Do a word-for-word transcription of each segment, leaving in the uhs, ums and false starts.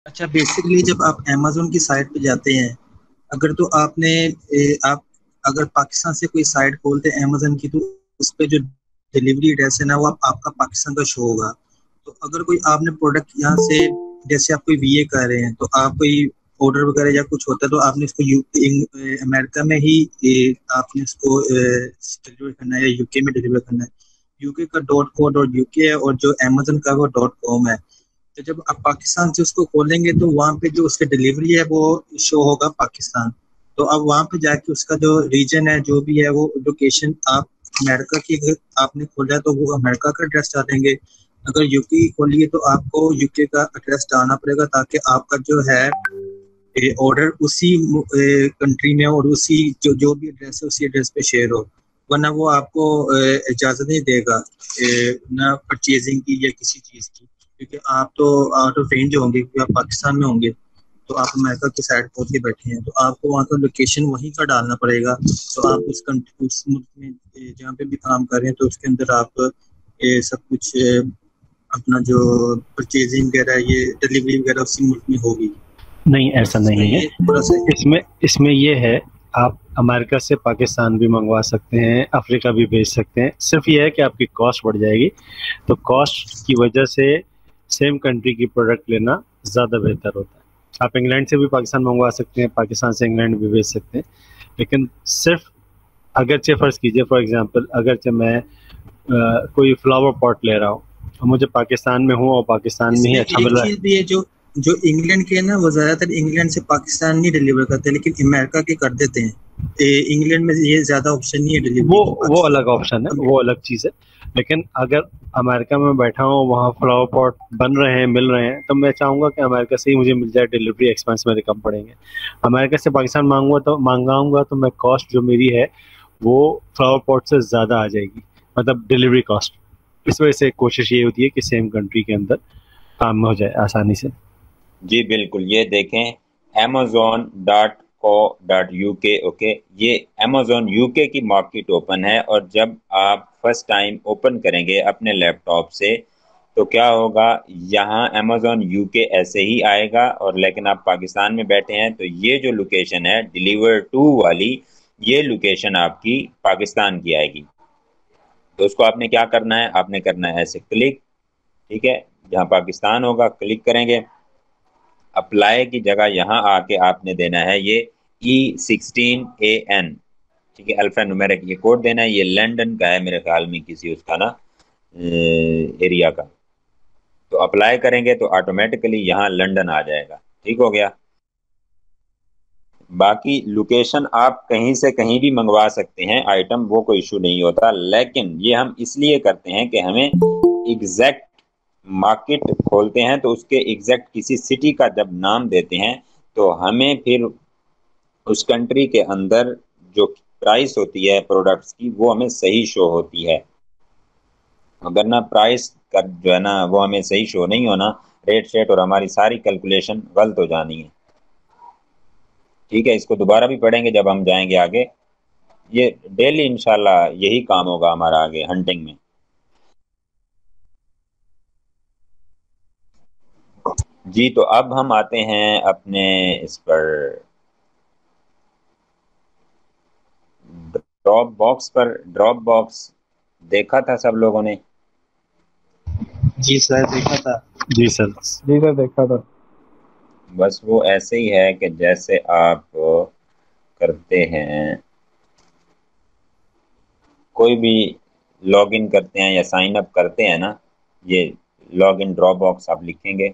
अच्छा, बेसिकली जब आप अमेज़न की साइट पे जाते हैं, अगर तो आपने ए, आप अगर पाकिस्तान से कोई साइट खोलते हैं अमेज़न की, तो उस पे जो डिलीवरी एड्रेस है ना, वो आप, आपका पाकिस्तान का शो होगा। तो अगर कोई आपने प्रोडक्ट यहाँ से, जैसे आप कोई बीए कर रहे हैं, तो आप कोई ऑर्डर वगैरह या कुछ होता है, तो आपने इसको यू इंग- अमेरिका में ही ए, आपने इसको डिलीवर करना है या यूके में डिलीवर करना है। यूके का डॉट को डॉट यूके है, और जो अमेज़न का वो डॉट कॉम है। तो जब आप पाकिस्तान से उसको खोलेंगे, तो वहाँ पे जो उसकी डिलीवरी है वो शो होगा पाकिस्तान। तो अब वहाँ पे जाके उसका जो रीजन है, जो भी है वो लोकेशन, आप अमेरिका की अगर आपने खोला है तो वो अमेरिका का एड्रेस डालेंगे। अगर यूके की खोली है तो आपको यूके का एड्रेस डालना पड़ेगा, ताकि आपका जो है ऑर्डर उसी कंट्री में और उसी जो जो भी एड्रेस है उसी एड्रेस पे शेयर हो। वरना वो आपको अ, इजाजत नहीं देगा अ, ना परचेजिंग की या किसी चीज की, क्योंकि आप तो आउट ऑफ रेंज होंगे, क्योंकि आप पाकिस्तान में होंगे। तो आप अमेरिका की साइड पहुंच के बैठे हैं, तो आपको वहाँ का लोकेशन वहीं का डालना पड़ेगा। तो आप उस कंट्री, उस मुल्क में ए, जहाँ पे भी काम कर रहे हैं, तो उसके अंदर आप ये सब कुछ ए, अपना जो परचेजिंग वगैरह, ये डिलीवरी वगैरह उसी मुल्क में होगी। नहीं, बस ऐसा इसमें नहीं है। ये थोड़ा सा है। इसमें इसमें ये है, आप अमेरिका से पाकिस्तान भी मंगवा सकते हैं, अफ्रीका भी भेज सकते हैं। सिर्फ ये है कि आपकी कॉस्ट बढ़ जाएगी। तो कॉस्ट की वजह से सेम कंट्री की प्रोडक्ट लेना ज़्यादा बेहतर होता है। आप इंग्लैंड से भी पाकिस्तान मंगवा सकते हैं, पाकिस्तान से इंग्लैंड भी भेज सकते हैं। लेकिन सिर्फ, अगरचे फ़र्ज़ कीजिए फॉर एग्जांपल, अगरचे मैं अ, कोई फ्लावर पॉट ले रहा हूँ और मुझे पाकिस्तान में हूँ और पाकिस्तान में ही इसमें अच्छा एक मिल रहा है। चीज भी है, जो जो इंग्लैंड के है ना, वो ज्यादातर इंग्लैंड से पाकिस्तान नहीं डिलीवर करते, लेकिन अमेरिका के कर देते हैं। ए, इंग्लैंड में ये ज्यादा ऑप्शन नहीं है वो डिलीवरी की वो पाकिस्तान। अलग ऑप्शन है, अब वो अलग चीज़ है। लेकिन अगर अमेरिका में बैठा हूँ, वहाँ फ्लावर पॉट बन रहे हैं, मिल रहे हैं, तो मैं चाहूँगा कि अमेरिका से ही मुझे मिल जाए। डिलीवरी एक्सपेंस मेरे कम पड़ेंगे। अमेरिका से पाकिस्तान मांगूंगा तो मंगाऊंगा तो मैं कॉस्ट जो मेरी है वो फ्लावर पॉट से ज़्यादा आ जाएगी, मतलब डिलीवरी कॉस्ट। इस वजह से कोशिश ये होती है कि सेम कंट्री के अंदर काम हो जाए आसानी से। जी बिल्कुल, ये देखें amazon dot co dot uk। Okay, ये amazon यूके की मार्केट ओपन है, और जब आप फर्स्ट टाइम ओपन करेंगे अपने लैपटॉप से तो क्या होगा, यहाँ amazon यूके ऐसे ही आएगा। और लेकिन आप पाकिस्तान में बैठे हैं तो ये जो लोकेशन है डिलीवर टू वाली, ये लोकेशन आपकी पाकिस्तान की आएगी। तो उसको आपने क्या करना है, आपने करना है ऐसे क्लिक। ठीक है, जहाँ पाकिस्तान होगा क्लिक करेंगे। अप्लाई की जगह यहाँ आके आपने देना है ये ई सिक्सटीन ए एन। ठीक है, अल्फा न्यूमेरिक ये कोड देना है। ये लंदन का है मेरे ख्याल में, किसी उसका ना एरिया का। तो अप्लाई करेंगे तो ऑटोमेटिकली यहाँ लंदन आ जाएगा। ठीक हो गया। बाकी लोकेशन आप कहीं से कहीं भी मंगवा सकते हैं आइटम, वो कोई इशू नहीं होता। लेकिन ये हम इसलिए करते हैं कि हमें एग्जैक्ट मार्केट खोलते हैं तो उसके एग्जैक्ट किसी सिटी का जब नाम देते हैं तो हमें फिर उस कंट्री के अंदर जो प्राइस होती है प्रोडक्ट्स की वो हमें सही शो होती है। अगर ना प्राइस का जो है ना वो हमें सही शो नहीं होना, रेट शेट और हमारी सारी कैलकुलेशन गलत हो जानी है। ठीक है, इसको दोबारा भी पढ़ेंगे जब हम जाएंगे आगे। ये डेली इंशाल्लाह यही काम होगा हमारा आगे हंटिंग में। जी, तो अब हम आते हैं अपने इस पर ड्रॉप बॉक्स पर। ड्रॉप बॉक्स देखा था सब लोगों ने। जी सर, देखा था। जी सर। जी सर, देखा था। बस वो ऐसे ही है कि जैसे आप करते हैं, कोई भी लॉग इन करते हैं या साइन अप करते हैं ना, ये लॉग इन ड्रॉप बॉक्स आप लिखेंगे।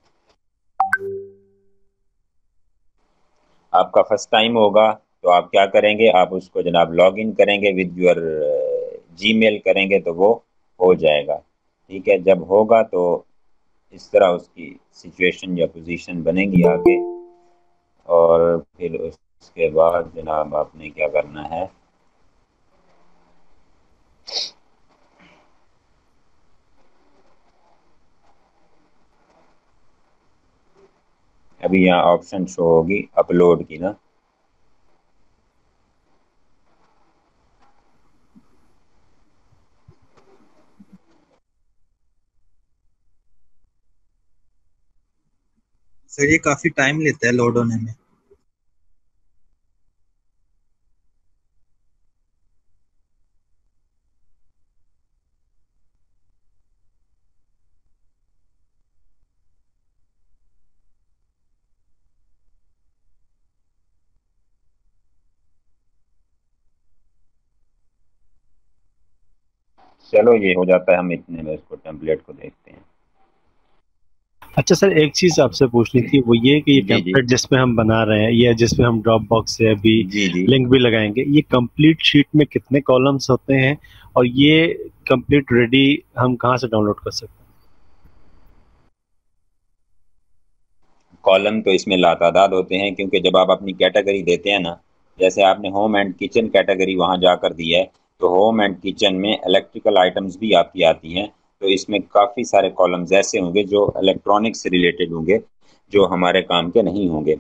आपका फर्स्ट टाइम होगा तो आप क्या करेंगे, आप उसको जनाब लॉग इन करेंगे विद योर जीमेल करेंगे तो वो हो जाएगा। ठीक है, जब होगा तो इस तरह उसकी सिचुएशन या पोजीशन बनेगी आगे। और फिर उसके बाद जनाब आपने क्या करना है, अभी यहाँ ऑप्शन शो होगी अपलोड की ना। सर ये काफी टाइम लेता है लोड होने में। चलो ये हो जाता है, हम इतने में इसको टेम्पलेट को देखते हैं। अच्छा सर, एक चीज आपसे पूछनी थी, वो ये कि ये जी जी टेम्पलेट जिसपे हम बना रहे हैं या जिसपे हम ड्रॉप बॉक्स से अभी जी जी लिंक भी लगाएंगे, ये कंप्लीट शीट में कितने कॉलम्स होते हैं और ये कंप्लीट रेडी हम कहाँ से डाउनलोड कर सकते हैं? कॉलम तो इसमें लातादाद होते हैं, क्योंकि जब आप अपनी कैटेगरी देते हैं ना, जैसे आपने होम एंड किचन कैटेगरी वहां जाकर दी है, तो होम एंड किचन में इलेक्ट्रिकल आइटम्स भी आपकी आती हैं। तो इसमें काफ़ी सारे कॉलम्स ऐसे होंगे जो इलेक्ट्रॉनिक्स से रिलेटेड होंगे, जो हमारे काम के नहीं होंगे।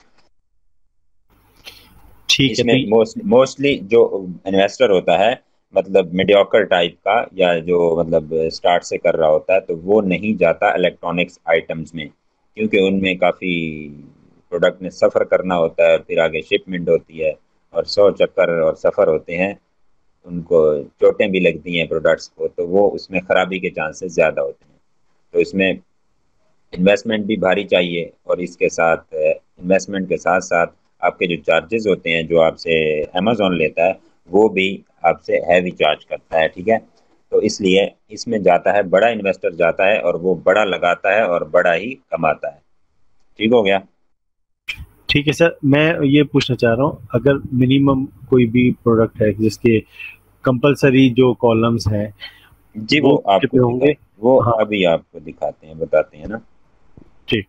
ठीक है। इसमें तो मोस्ट मोस्टली जो इन्वेस्टर होता है, मतलब मीडियोकर टाइप का, या जो मतलब स्टार्ट से कर रहा होता है, तो वो नहीं जाता इलेक्ट्रॉनिक्स आइटम्स में, क्योंकि उनमें काफ़ी प्रोडक्ट में सफ़र करना होता है, फिर आगे शिपमेंट होती है, और सौ चक्कर और सफ़र होते हैं, उनको चोटें भी लगती हैं प्रोडक्ट्स को, तो वो उसमें ख़राबी के चांसेस ज़्यादा होते हैं। तो इसमें इन्वेस्टमेंट भी भारी चाहिए, और इसके साथ इन्वेस्टमेंट के साथ साथ आपके जो चार्जेस होते हैं, जो आपसे अमेजोन लेता है, वो भी आपसे हैवी चार्ज करता है। ठीक है, तो इसलिए इसमें जाता है बड़ा इन्वेस्टर जाता है, और वो बड़ा लगाता है और बड़ा ही कमाता है। ठीक हो गया। ठीक है सर, मैं ये पूछना चाह रहा हूँ, अगर मिनिमम कोई भी प्रोडक्ट है जिसके कंपलसरी जो कॉलम्स हैं जी वो वो आपको कितने दिखा होंगे? वो हाँ अभी आपको दिखाते हैं, बताते हैं ना। ठीक।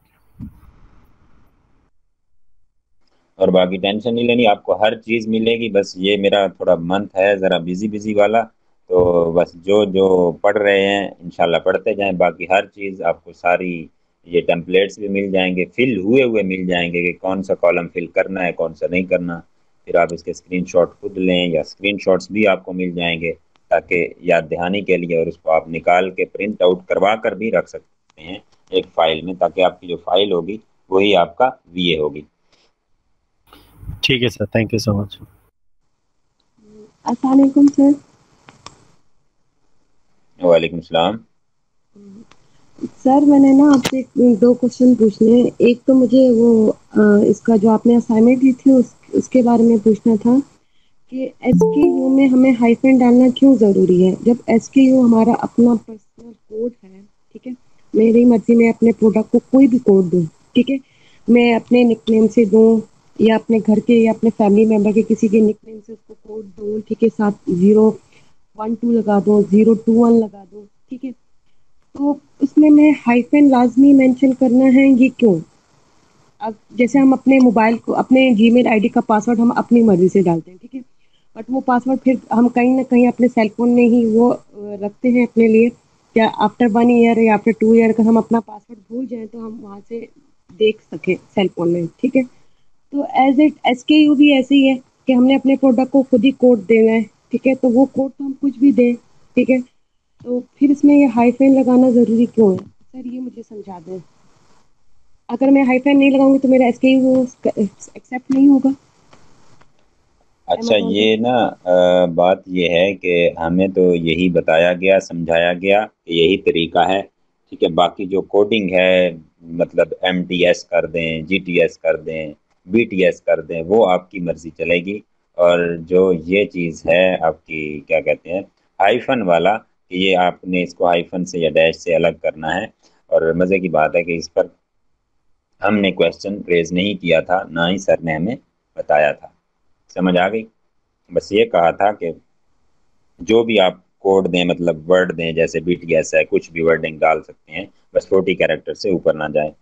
और बाकी टेंशन नहीं लेनी, आपको हर चीज़ मिलेगी। बस ये मेरा थोड़ा मंथ है ज़रा बिजी बिजी वाला, तो बस जो जो पढ़ रहे हैं इंशाल्लाह पढ़ते जाएं। बाकी हर चीज़ आपको सारी, ये टेम्पलेट्स भी मिल जाएंगे, फिल हुए हुए मिल जाएंगे कि कौन सा कॉलम फिल करना है, कौन सा नहीं करना। फिर आप इसके स्क्रीनशॉट खुद लें, या स्क्रीनशॉट्स भी आपको मिल जाएंगे, ताकि याद दहानी के लिए, और उसको आप निकाल के प्रिंट आउट करवा कर भी रख सकते हैं एक फ़ाइल में, ताकि आपकी जो फाइल होगी वही आपका वी ए होगी। ठीक है sir, thank you so much. अस्सलाम वालेकुम सर। वालेकुम सलाम। सर मैंने ना आपसे एक- दो क्वेश्चन पूछने हैं। एक तो मुझे वो अ, इसका जो आपने असाइनमेंट दी थी उस, उसके बारे में पूछना था कि एसक्यू में हमें हाइफन डालना क्यों ज़रूरी है, जब एसक्यू हमारा अपना पर्सनल कोड है। ठीक है, मेरी मर्जी में अपने प्रोडक्ट को कोई भी कोड दूँ। ठीक है, मैं अपने निकनेम से दूँ या अपने घर के या अपने फैमिली मेम्बर के किसी के निकनेम से उसको कोड दूँ। ठीक है, साथ जीरो वन टू लगा दूँ, जीरो टू वन लगा दूँ। ठीक है, तो उसमें मैं हाइफन लाजमी मेंशन करना है, ये क्यों? अब जैसे हम अपने मोबाइल को, अपने जीमेल आईडी का पासवर्ड हम अपनी मर्जी से डालते हैं। ठीक है, बट वो पासवर्ड फिर हम कहीं ना कहीं अपने सेल फोन में ही वो अ, रखते हैं अपने लिए। क्या आफ्टर वन ईयर या आफ्टर टू ईयर का हम अपना पासवर्ड भूल जाएं तो हम वहाँ से देख सकें सेल फोन में। ठीक है, तो as it S K U भी ऐसे ही है कि हमने अपने प्रोडक्ट को खुद ही कोड देना है। ठीक है, तो वो कोड तो हम कुछ भी दें। ठीक है, तो फिर इसमें ये हाइफन लगाना ज़रूरी क्यों है सर, ये मुझे समझा दें। अगर मैं हाइफन नहीं लगाऊंगी तो मेरा एसक्यू एक्सेप्ट नहीं होगा अच्छा, अमेज़न ये पे। ना अ, बात ये है कि हमें तो यही बताया गया, समझाया गया कि यही तरीका है। ठीक है, बाकी जो कोडिंग है, मतलब एम टी एस कर दें, जी टी एस कर दें, बी टी एस कर दें, वो आपकी मर्ज़ी चलेगी। और जो ये चीज़ है आपकी, क्या कहते हैं, हाइफन वाला, कि ये आपने इसको हाइफन से या डैश से अलग करना है। और मज़े की बात है कि इस पर हमने क्वेश्चन रेज नहीं किया था, ना ही सर ने हमें बताया था। समझ आ गई? बस ये कहा था कि जो भी आप कोड दें, मतलब वर्ड दें, जैसे बी टी एस है, कुछ भी वर्डिंग डाल सकते हैं, बस फोर्टी कैरेक्टर से ऊपर ना जाए।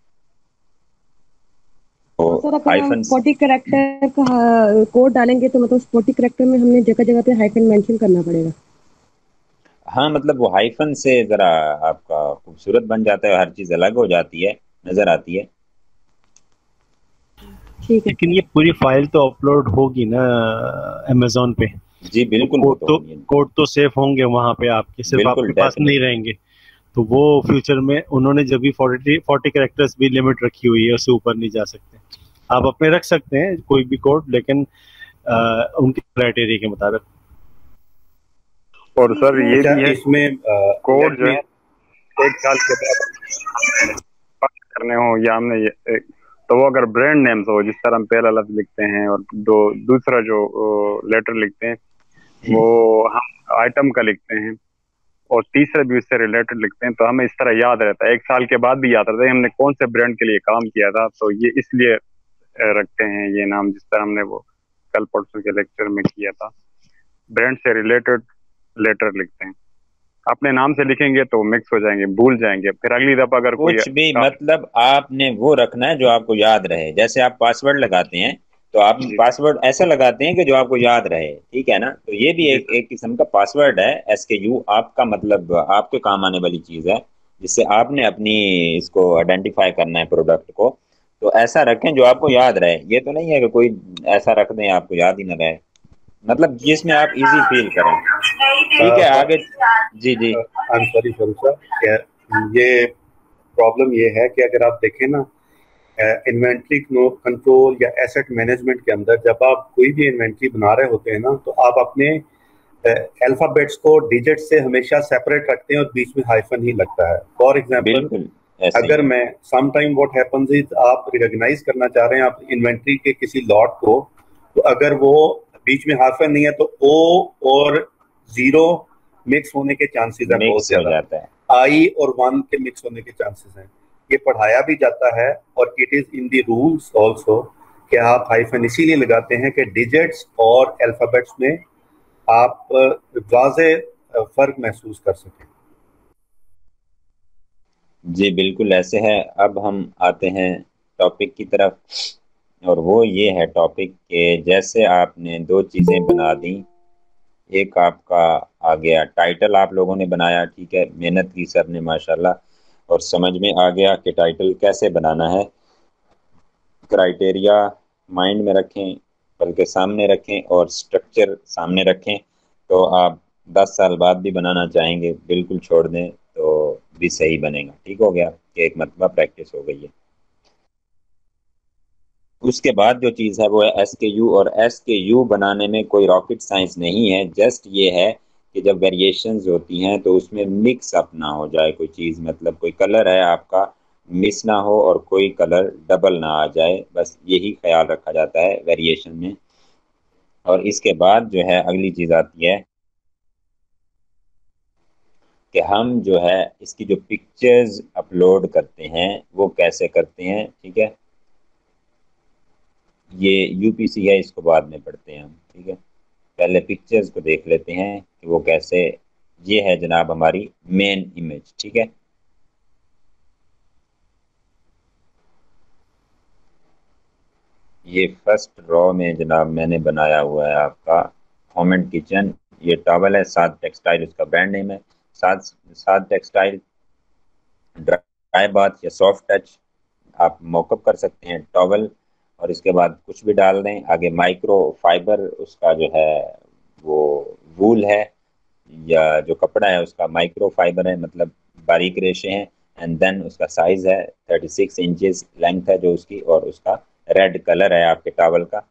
तो तो सर अगर हम हाइफन, फोर्टी करेक्टर का कोड डालेंगे तो मतलब फोर्टी करेक्टर में हमने जगह जगह पे हाइफन मेंशन करना पड़ेगा। हाँ मतलब वो हाइफन से ज़रा आपका खूबसूरत बन जाता है, हर चीज़ अलग हो जाती है, नज़र आती है। ठीक है लेकिन सर। ये पूरी फाइल तो अपलोड होगी ना अमेजोन पे, जी तो बिल्कुल, वो कोड तो तो होगी। कोड तो सेफ होंगे वहां पे आपके, सिर्फ बिल्कुल, आपके पास नहीं डेफिनेटली। रहेंगे। तो वो फ्यूचर में उन्होंने जब भी फोर्टी फोर्टी कैरेक्टर्स भी लिमिट रखी हुई है, उससे ऊपर नहीं जा सकते। आप अपने रख सकते हैं कोई भी कोड, लेकिन आ, उनके क्राइटेरिया के मुताबिक। और सर ये अच्छा, भी है इसमें कोड जो है एक साल के बाद करने हो या हमने ये, एक, तो वो अगर ब्रांड नेम्स हो, जिस तरह हम पहला लफ्ज लिखते हैं और दो दूसरा जो लेटर लिखते हैं वो हम आइटम का लिखते हैं और तीसरा भी उससे रिलेटेड लिखते हैं, तो हमें इस तरह याद रहता है, एक साल के बाद भी याद रहता है हमने कौन से ब्रांड के लिए काम किया था। तो ये इसलिए रखते हैं ये नाम, जिस तरह हमने वो कल परसों के लेक्चर में किया था, ब्रांड से रिलेटेड लेटर लिखते हैं। अपने नाम से लिखेंगे तो मिक्स हो जाएंगे, भूल जाएंगे, फिर अगली दफा अगर कुछ कोई भी मतलब आपने वो रखना है जो आपको याद रहे। जैसे आप पासवर्ड लगाते हैं तो आप पासवर्ड ऐसा लगाते हैं कि जो आपको याद रहे, ठीक है ना। तो ये भी एक एक किस्म का पासवर्ड है। एस के यू आपका मतलब आपके काम आने वाली चीज है, जिससे आपने अपनी इसको आइडेंटिफाई करना है प्रोडक्ट को। तो ऐसा रखें जो आपको याद रहे। ये तो नहीं है कि कोई ऐसा रख दें आपको याद ही ना रहे, मतलब जिसमें आप इजी फील करें। ठीक है, आगे। जी जी आई एम सॉरी सर, ये प्रॉब्लम ये है कि अगर आप देखें ना इन्वेंट्री कंट्रोल या एसेट मैनेजमेंट के अंदर, जब आप कोई भी इन्वेंट्री बना रहे होते हैं ना, तो आप अपने अल्फाबेट्स को डिजिट से हमेशा सेपरेट रखते हैं और बीच में हाइफन ही लगता है। फॉर एग्जांपल, अगर मैं some time what happens is, आप रिकॉग्नाइज करना चाह रहे हैं आप इन्वेंट्री के किसी लॉट को, तो अगर वो बीच में हाइफन नहीं है तो ओ और जीरो मिक्स होने के चांसेस हैं, बहुत ज्यादा। आई और वन के मिक्स होने के चांसेस हैं। ये पढ़ाया भी जाता है और it is in the rules also कि आप हाइफन इसीलिए लगाते हैं कि डिजिट्स और अल्फाबेट्स में आप वाज़े फर्क महसूस कर सकें। जी बिल्कुल ऐसे है। अब हम आते हैं टॉपिक की तरफ, और वो ये है टॉपिक के जैसे आपने दो चीज़ें बना दी। एक आपका आ गया टाइटल, आप लोगों ने बनाया, ठीक है, मेहनत की सर ने माशाल्लाह, और समझ में आ गया कि टाइटल कैसे बनाना है। क्राइटेरिया माइंड में रखें, बल्कि सामने रखें, और स्ट्रक्चर सामने रखें। तो आप दस साल बाद भी बनाना चाहेंगे, बिल्कुल छोड़ दें तो भी सही बनेगा। ठीक हो गया कि एक मरतबा प्रैक्टिस हो गई है। उसके बाद जो चीज़ है वो है एस के यू, और एस के यू बनाने में कोई रॉकेट साइंस नहीं है। जस्ट ये है कि जब वेरिएशंस होती हैं तो उसमें मिक्स अप ना हो जाए कोई चीज़, मतलब कोई कलर है आपका मिस ना हो और कोई कलर डबल ना आ जाए, बस यही ख्याल रखा जाता है वेरिएशन में। और इसके बाद जो है अगली चीज़ आती है कि हम जो है इसकी जो पिक्चर्स अपलोड करते हैं वो कैसे करते हैं। ठीक है, ये यूपीसी है, इसको बाद में पढ़ते हैं हम। ठीक है, पहले पिक्चर्स को देख लेते हैं कि वो कैसे। ये है जनाब हमारी मेन इमेज। ठीक है, ये फर्स्ट रॉ में जनाब मैंने बनाया हुआ है आपका होम एंड किचन। ये टॉवल है, साथ टेक्सटाइल उसका ब्रांड नेम है। साथ साथ टेक्सटाइल ड्राई बाथ या सॉफ्ट टच आप मॉकअप कर सकते हैं टॉवल, और इसके बाद कुछ भी डाल दें। आगे माइक्रो फाइबर उसका जो है वो वूल है, या जो कपड़ा है उसका माइक्रो फाइबर है, मतलब बारीक रेशे हैं। एंड देन उसका साइज है थर्टी सिक्स इंचेस लेंथ है जो उसकी, और उसका रेड कलर है आपके टॉवल का।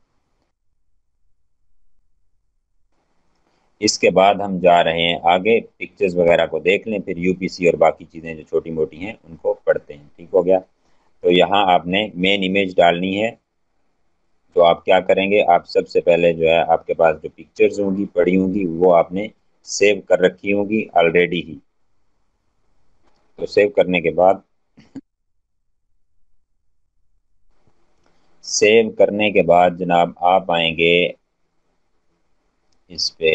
इसके बाद हम जा रहे हैं आगे, पिक्चर्स वगैरह को देख लें, फिर यूपीसी और बाकी चीज़ें जो छोटी मोटी हैं उनको पढ़ते हैं। ठीक हो गया, तो यहाँ आपने मेन इमेज डालनी है। तो आप क्या करेंगे, आप सबसे पहले जो है आपके पास जो पिक्चर्स होंगी पड़ी होंगी वो आपने सेव कर रखी होंगी ऑलरेडी ही। तो सेव करने के बाद सेव करने के बाद जनाब आप आएंगे इस पे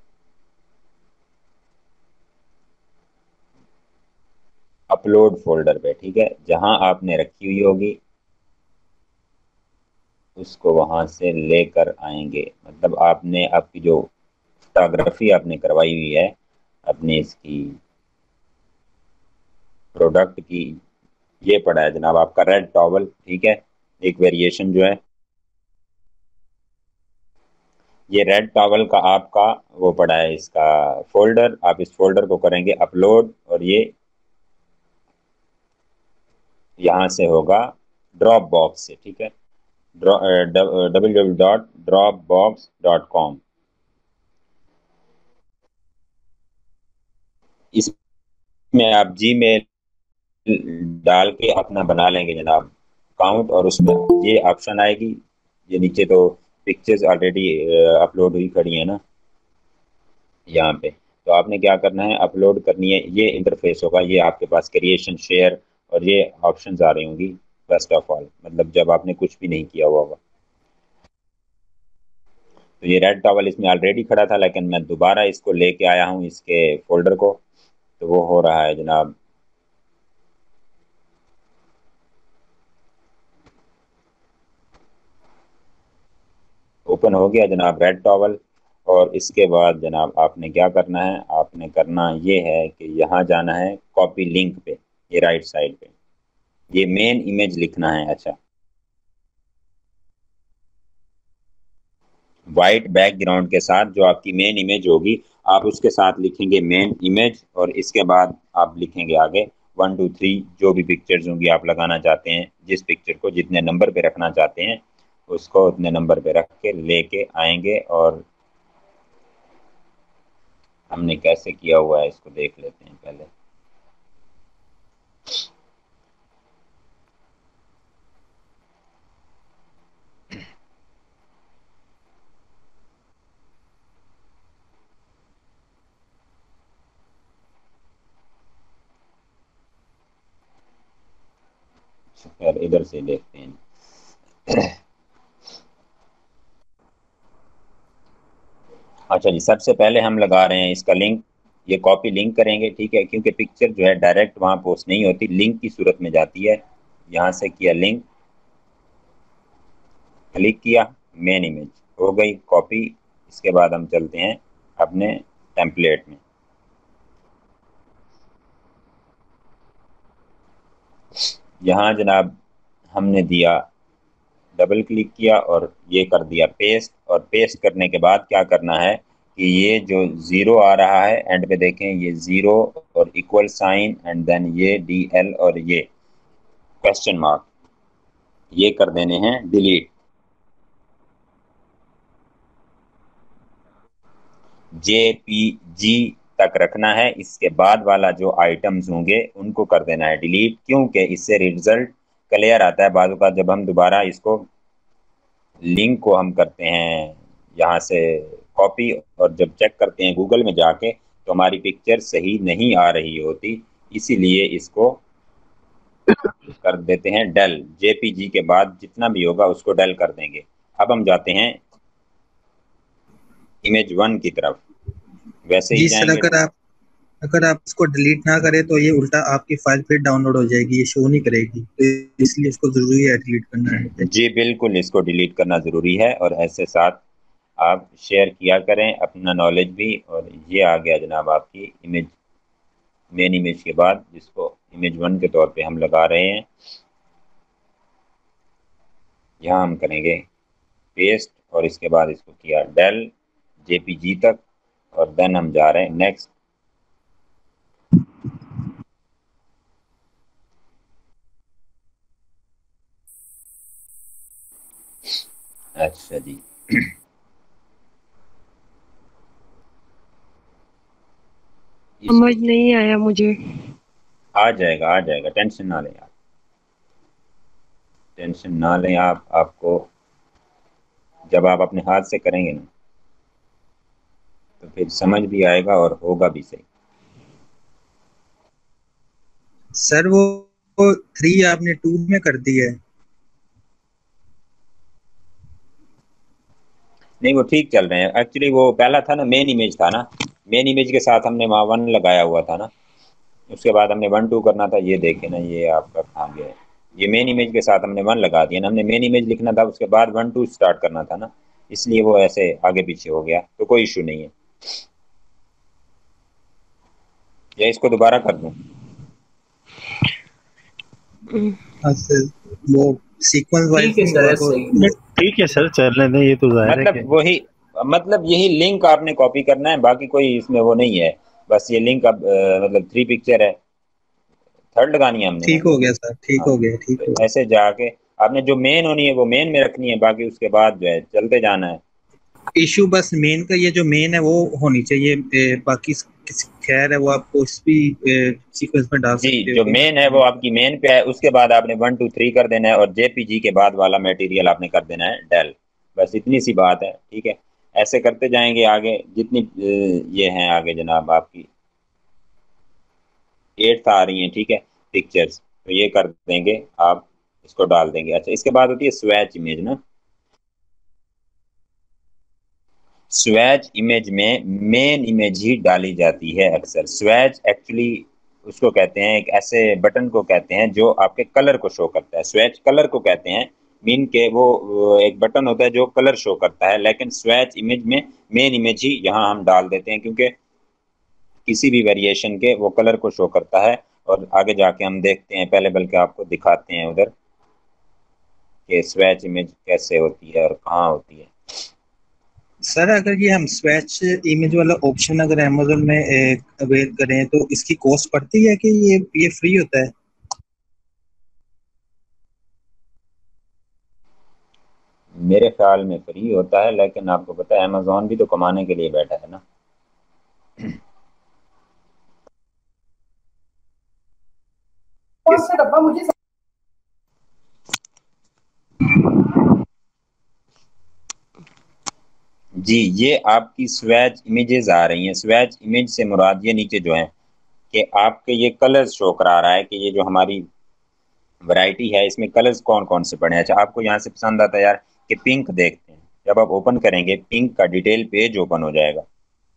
अपलोड फोल्डर पे। ठीक है, जहां आपने रखी हुई होगी उसको वहां से लेकर आएंगे। मतलब आपने आपकी जो फोटोग्राफी आपने करवाई हुई है अपनी इसकी प्रोडक्ट की, ये पड़ा है जनाब आपका रेड टॉवल। ठीक है, एक वेरिएशन जो है ये रेड टॉवल का आपका वो पड़ा है इसका फोल्डर, आप इस फोल्डर को करेंगे अपलोड और ये यहाँ से होगा ड्रॉप बॉक्स से, ठीक है, W W W dot drop box dot com. इसमें आप जी मेल डाल के अपना बना लेंगे जनाब अकाउंट, और उसमें ये ऑप्शन आएगी, ये नीचे तो पिक्चर्स ऑलरेडी अपलोड हुई खड़ी है ना यहाँ पे, तो आपने क्या करना है, अपलोड करनी है, ये इंटरफेस होगा, ये आपके पास क्रिएशन, शेयर और ये ऑप्शंस आ रही होंगी फर्स्ट ऑफ ऑल, मतलब जब आपने कुछ भी नहीं किया हुआ होगा। तो ये रेड टॉवल इसमें ऑलरेडी खड़ा था, लेकिन मैं दोबारा इसको लेके आया हूँ इसके फोल्डर को, तो वो हो रहा है जनाब ओपन हो गया जनाब रेड टॉवल। और इसके बाद जनाब आपने क्या करना है, आपने करना ये है कि यहाँ जाना है कॉपी लिंक पे, ये राइट साइड पे, ये मेन इमेज लिखना है। अच्छा, वाइट बैकग्राउंड के साथ जो आपकी मेन इमेज होगी, आप उसके साथ लिखेंगे मेन इमेज, और इसके बाद आप लिखेंगे आगे वन टू थ्री, जो भी पिक्चर्स होंगी आप लगाना चाहते हैं, जिस पिक्चर को जितने नंबर पे रखना चाहते हैं उसको उतने नंबर पे रख के लेके आएंगे। और हमने कैसे किया हुआ है इसको देख लेते हैं पहले। खैर इधर से देखते हैं। अच्छा जी, सबसे पहले हम लगा रहे हैं इसका लिंक, ये कॉपी लिंक करेंगे, ठीक है, क्योंकि पिक्चर जो है डायरेक्ट वहाँ पोस्ट नहीं होती, लिंक की सूरत में जाती है। यहाँ से किया लिंक, क्लिक किया, मेन इमेज हो गई कॉपी। इसके बाद हम चलते हैं अपने टेम्पलेट में। यहाँ जनाब हमने दिया, डबल क्लिक किया और ये कर दिया पेस्ट। और पेस्ट करने के बाद क्या करना है कि ये जो ज़ीरो आ रहा है एंड पे देखें, ये ज़ीरो और इक्वल साइन एंड देन ये डी एल और ये क्वेश्चन मार्क, ये कर देने हैं डिलीट। जे पी जी तक रखना है, इसके बाद वाला जो आइटम्स होंगे उनको कर देना है डिलीट, क्योंकि इससे रिजल्ट क्लियर आता है। बाजू का जब हम दोबारा इसको लिंक को हम करते हैं यहाँ से कॉपी, और जब चेक करते हैं गूगल में जाके तो हमारी पिक्चर सही नहीं आ रही होती, इसीलिए इसको कर देते हैं डल। जेपीजी के बाद जितना भी होगा उसको डल कर देंगे। अब हम जाते हैं इमेज वन की तरफ, वैसे ही जाएंगे। अगर आप अगर आप इसको डिलीट ना करें तो ये उल्टा आपकी फाइल फिर डाउनलोड हो जाएगी, ये शो नहीं करेगी, तो इसलिए इसको जरूरी है डिलीट करना है। जी बिल्कुल, इसको डिलीट करना जरूरी है, और ऐसे साथ आप शेयर किया करें अपना नॉलेज भी। और ये आ गया जनाब आपकी इमेज, मेन इमेज के बाद जिसको इमेज वन के तौर पे हम लगा रहे हैं। यहाँ हम करेंगे पेस्ट और इसके बाद इसको किया डेल जेपीजी तक, और देन हम जा रहे हैं नेक्स्ट। अच्छा जी, समझ नहीं आया मुझे। आ जाएगा आ जाएगा, टेंशन ना लें आप, टेंशन ना लें आप। आपको जब आप अपने हाथ से करेंगे ना तो फिर समझ भी आएगा और होगा भी सही। सर वो थ्री आपने टू में कर दी है? नहीं वो ठीक चल रहे हैं। एक्चुअली वो पहला था ना, मेन इमेज था ना, मेन इमेज के साथ हमने वहाँ वन लगाया हुआ था ना, उसके बाद हमने वन टू करना था। ये देखे ना, ये आपका कहाँ गया है, ये मेन इमेज के साथ हमने वन लगा दिया ना, हमने मेन इमेज लिखना था, उसके बाद वन टू स्टार्ट करना था ना, इसलिए वो ऐसे आगे पीछे हो गया। तो कोई इशू नहीं है, या इसको दोबारा कर दूं? वो सीक्वेंस वाइज ठीक है सर, चलने दें, ये तो जाहिर है मतलब वही मतलब यही लिंक आपने कॉपी करना है, बाकी कोई इसमें वो नहीं है, बस ये लिंक अब मतलब थ्री पिक्चर है, थर्ड लगानी है हमने ना। ठीक हो गया सर, ठीक हाँ, हो गया, ठीक तो हो गया। ऐसे जाके आपने जो मेन होनी है वो मेन में रखनी है, बाकी उसके बाद जो है चलते जाना है। इशू बस मेन का, ये जो मेन है वो होनी चाहिए, ए, बाकी किसी खैर है वो आपको इस भी सीक्वेंस में डाल जी, सकते हो, जो कोई मेन है मसला वो नहीं। आपकी मेन पे है, उसके बाद आपने वन टू थ्री कर देना है, और जेपीजी के बाद वाला मटेरियल आपने कर देना है डेल। बस इतनी सी बात है, ठीक है। ऐसे करते जाएंगे आगे जितनी अ, ये हैं आगे जनाब आपकी एट्थ आ रही हैं, ठीक है, पिक्चर्स, तो ये कर देंगे आप, इसको डाल देंगे। अच्छा, इसके बाद होती है स्वैच इमेज ना। स्वैच इमेज में मेन इमेज ही डाली जाती है अक्सर। स्वैच एक्चुअली उसको कहते हैं, एक ऐसे बटन को कहते हैं जो आपके कलर को शो करता है। स्वैच कलर को कहते हैं, मीन के वो वो एक बटन होता है जो कलर शो करता है, लेकिन स्वैच इमेज में मेन इमेज ही यहाँ हम डाल देते हैं, क्योंकि किसी भी वेरिएशन के वो कलर को शो करता है। और आगे जाके हम देखते हैं, पहले बल्कि आपको दिखाते हैं उधर कि स्वैच इमेज कैसे होती है और कहाँ होती है। सर अगर ये हम स्वैच इमेज वाला ऑप्शन अगर अमेजोन में अवेल करें तो इसकी कॉस्ट पड़ती है कि ये ये फ्री होता है? मेरे ख्याल में फ्री होता है, लेकिन आपको पता है अमेजोन भी तो कमाने के लिए बैठा है ना। कौन सा डब्बा मुझे जी, ये आपकी स्वैच इमेजेस आ रही हैं। स्वैच इमेज से मुराद ये नीचे जो है कि आपके ये कलर्स शो करा रहा है कि ये जो हमारी वैरायटी है इसमें कलर्स कौन कौन से पड़े हैं। अच्छा, आपको यहाँ से पसंद आता है यार कि पिंक देखते हैं, जब आप ओपन करेंगे पिंक का डिटेल पेज ओपन हो जाएगा।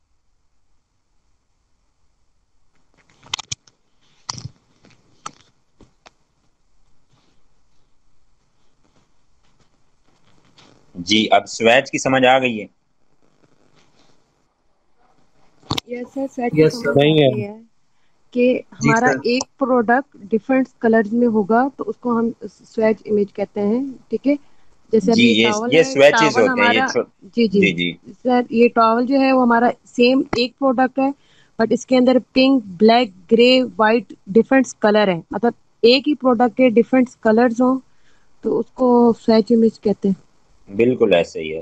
जी, अब स्वैच की समझ आ गई है। यस सर, सेट की यस समझ सर। नहीं आ है। गई है कि जी हमारा सर। एक प्रोडक्ट डिफरेंट कलर्स में होगा तो उसको हम स्वैच इमेज कहते हैं, ठीक है। जैसे जी, अभी ये टॉवल ये है, स्वैचेस टॉवल होते हैं ये हमारा, छो जी जी जी जी सर, ये टॉवल जो है वो हमारा सेम एक प्रोडक्ट है, बट इसके अंदर pink, black, grey, white different colour है, मतलब एक ही प्रोडक्ट के डिफरेंट कलर्स हो तो उसको स्वैच इमेज कहते हैं। बिल्कुल ऐसे ही है।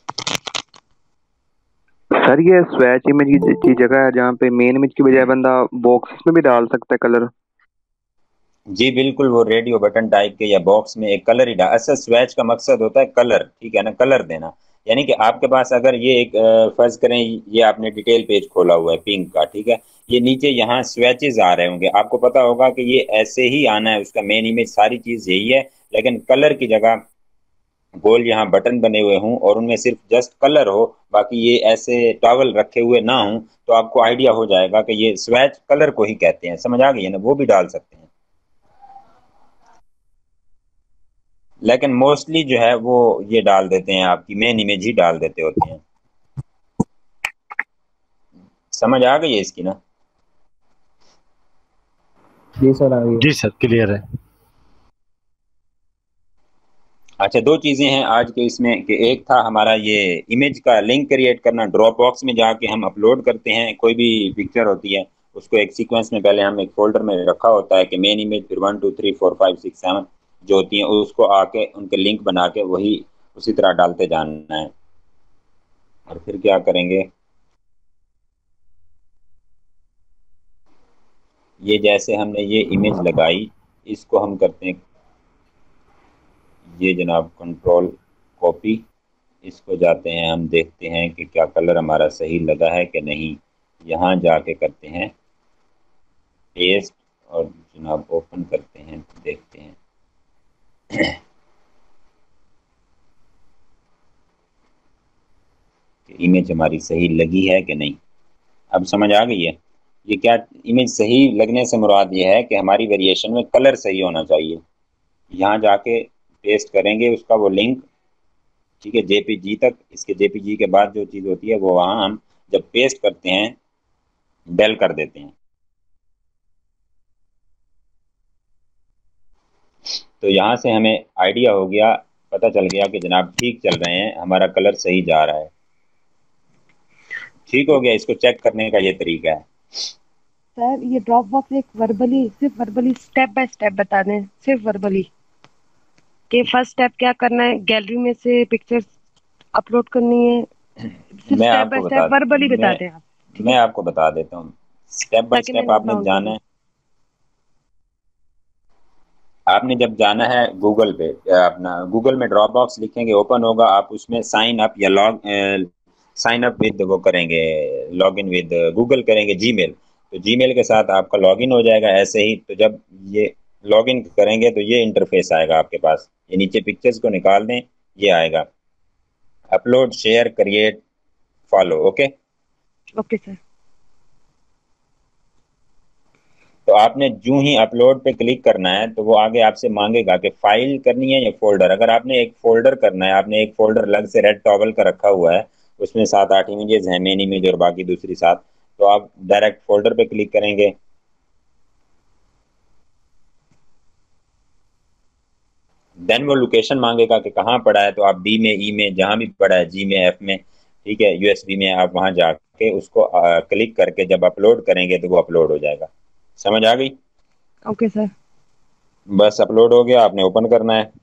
सर ये स्वैच इमेज की की जगह है जहाँ पे मेन इमेज की बजाय बंदा बॉक्स में भी डाल सकता है कलर। जी बिल्कुल, वो रेडियो बटन टाइप के या बॉक्स में एक कलर ही डाल, असल स्वैच का मकसद होता है कलर, ठीक है ना, कलर देना। यानी कि आपके पास अगर ये एक अ, फर्ज करें ये आपने डिटेल पेज खोला हुआ है पिंक का, ठीक है, ये नीचे यहाँ स्वैचेस आ रहे होंगे, आपको पता होगा कि ये ऐसे ही आना है, उसका मेन इमेज सारी चीज यही है, लेकिन कलर की जगह गोल यहाँ बटन बने हुए हों और उनमें सिर्फ जस्ट कलर हो, बाकी ये ऐसे टॉवल रखे हुए ना हो, तो आपको आइडिया हो जाएगा कि ये स्वैच कलर को ही कहते हैं। समझ आ गई है ना, वो भी डाल सकते हैं, लेकिन मोस्टली जो है वो ये डाल देते हैं, आपकी मेन इमेज ही डाल देते होते हैं। समझ आ गई है इसकी ना। जी सर, आ गई। जी सर, क्लियर है। अच्छा, दो चीजें हैं आज के इसमें कि एक था हमारा ये इमेज का लिंक क्रिएट करना, ड्रॉप बॉक्स में जाके हम अपलोड करते हैं कोई भी पिक्चर होती है, उसको एक सीक्वेंस में पहले हम एक फोल्डर में रखा होता है कि मेन इमेज, फिर one two three four five six seven जो होती हैं उसको आके उनके लिंक बना के वही उसी तरह डालते जाना है। और फिर क्या करेंगे, ये जैसे हमने ये इमेज लगाई, इसको हम करते हैं ये जनाब कंट्रोल कॉपी, इसको जाते हैं हम देखते हैं कि क्या कलर हमारा सही लगा है कि नहीं, यहाँ जाके करते हैं पेस्ट और जनाब ओपन करते हैं तो देखते हैं कि इमेज हमारी सही लगी है कि नहीं। अब समझ आ गई है। ये क्या, इमेज सही लगने से मुराद ये है कि हमारी वेरिएशन में कलर सही होना चाहिए। यहाँ जाके पेस्ट करेंगे उसका वो लिंक, ठीक है, जेपीजी तक, इसके जेपीजी के बाद जो चीज़ होती है वो वहाँ हम जब पेस्ट करते हैं डेल कर देते हैं, तो यहाँ से हमें आइडिया हो गया, पता चल गया कि जनाब ठीक चल रहे हैं, हमारा कलर सही जा रहा है। ठीक हो गया, इसको चेक करने का ये तरीका है। सर ये ड्रॉप बॉक्स एक वर्बली, सिर्फ वर्बली स्टेप बाय स्टेप बता दें, सिर्फ वर्बली कि फर्स्ट स्टेप क्या करना है, गैलरी में से पिक्चर्स अपलोड करनी है, सिर्फ मैं स्टेप बाय आपको बता स्टेप वर्बली बता मैं दें आप, ठीक मैं है, आपको बता देता हूँ। स्टेप बाय ताकि मैं स्टेप नोट आपने डाउन कर जाना लूँ। है। आपने जब जाना है गूगल पे, या अपना गूगल में ड्रॉप बॉक्स लिखेंगे, ओपन होगा, आप उसमें साइन अप या लॉग साइन अप विद वो करेंगे, लॉग इन विद गूगल करेंगे, जीमेल, तो जीमेल के साथ आपका लॉगिन हो जाएगा ऐसे ही। तो जब ये लॉगिन करेंगे तो ये इंटरफेस आएगा आपके पास, ये नीचे पिक्चर्स को निकाल दें, ये आएगा upload, share, create, follow. Okay, okay sir. तो आपने जूं ही अपलोड पे क्लिक करना है तो वो आगे आपसे मांगेगा कि फाइल करनी है या फोल्डर। अगर आपने एक फोल्डर करना है, आपने एक फोल्डर अलग से रेड टॉवल का रखा हुआ है, उसमें सात आठ इमेजेस हैं, मेन इमेज और बाकी दूसरी सात, तो आप डायरेक्ट फोल्डर पे क्लिक करेंगे। देन वो लोकेशन मांगेगा कि कहाँ पड़ा है, तो आप डी में, ई में, जहां भी पड़ा है, जी में, एफ में, ठीक है, यूएसबी में, आप वहां जाके उसको क्लिक करके जब अपलोड करेंगे तो वो अपलोड हो जाएगा। समझ आ गई? Okay sir. बस अपलोड हो गया, आपने ओपन करना है।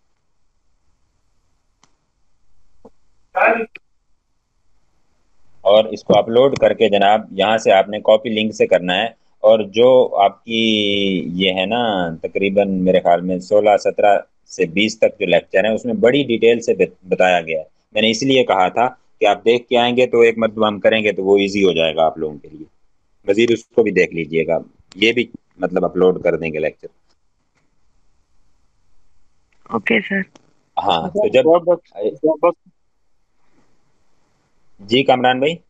और इसको अपलोड करके जनाब यहाँ से आपने कॉपी लिंक से करना है। और जो आपकी ये है ना, तकरीबन मेरे ख्याल में सोलह सत्रह से बीस तक जो लेक्चर है उसमें बड़ी डिटेल से बताया गया है। मैंने इसलिए कहा था कि आप देख के आएंगे तो एक मरतबा हम करेंगे तो वो इजी हो जाएगा आप लोगों के लिए। मजीद उसको भी देख लीजिएगा, ये भी मतलब अपलोड कर देंगे लेक्चर। Okay sir. हाँ, तो जब जी कामरान भाई,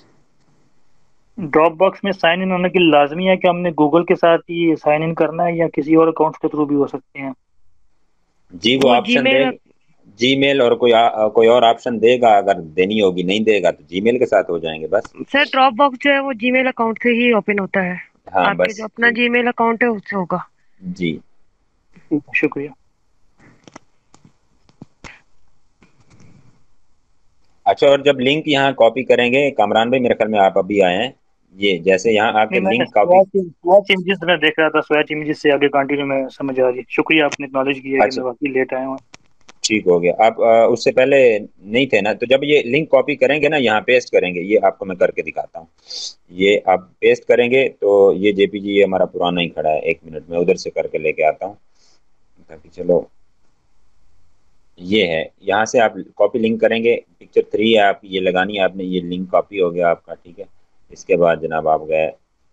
ड्रॉप बॉक्स में साइन इन होने की लाजमी है कि हमने गूगल के साथ ही साइन इन करना है या किसी और अकाउंट के थ्रू भी हो सकते हैं? जी वो, वो ऑप्शन दे, जीमेल और कोई आ, कोई और ऑप्शन देगा, अगर देनी होगी, नहीं देगा तो जीमेल के साथ हो जाएंगे बस। सर ड्रॉप बॉक्स जो है वो जीमेल अकाउंट से ही ओपन होता है। हाँ, आपके बस जो अपना जीमेल अकाउंट है उससे होगा। जी, शुक्रिया। अच्छा, और जब लिंक यहाँ कॉपी करेंगे, कामरान भाई मेरे ख्याल में आप अभी आए हैं, ये जैसे यहाँ आके लिंक कॉपी, स्वैच इमेजेस में देख रहा था, स्वैच इमेजेस से आगे कंटिन्यू में समझ आ रही। शुक्रिया, आपने नॉलेज की है। अच्छा, कि मैं वाकई लेट आया हूँ। ठीक हो गया। आप आ, उससे पहले नहीं थे ना, तो जब ये लिंक कॉपी करेंगे ना, यहाँ पेस्ट करेंगे, ये आपको मैं करके दिखाता हूँ। ये आप पेस्ट करेंगे तो ये जेपीजी ये हमारा पुराना ही खड़ा है, एक मिनट में उधर से करके लेके आता हूँ ताकि चलो, ये है, यहाँ से आप कॉपी लिंक करेंगे, पिक्चर थ्री है आपकी, ये लगानी है आपने, ये लिंक कॉपी हो गया आपका, ठीक है। इसके बाद जनाब आप गए,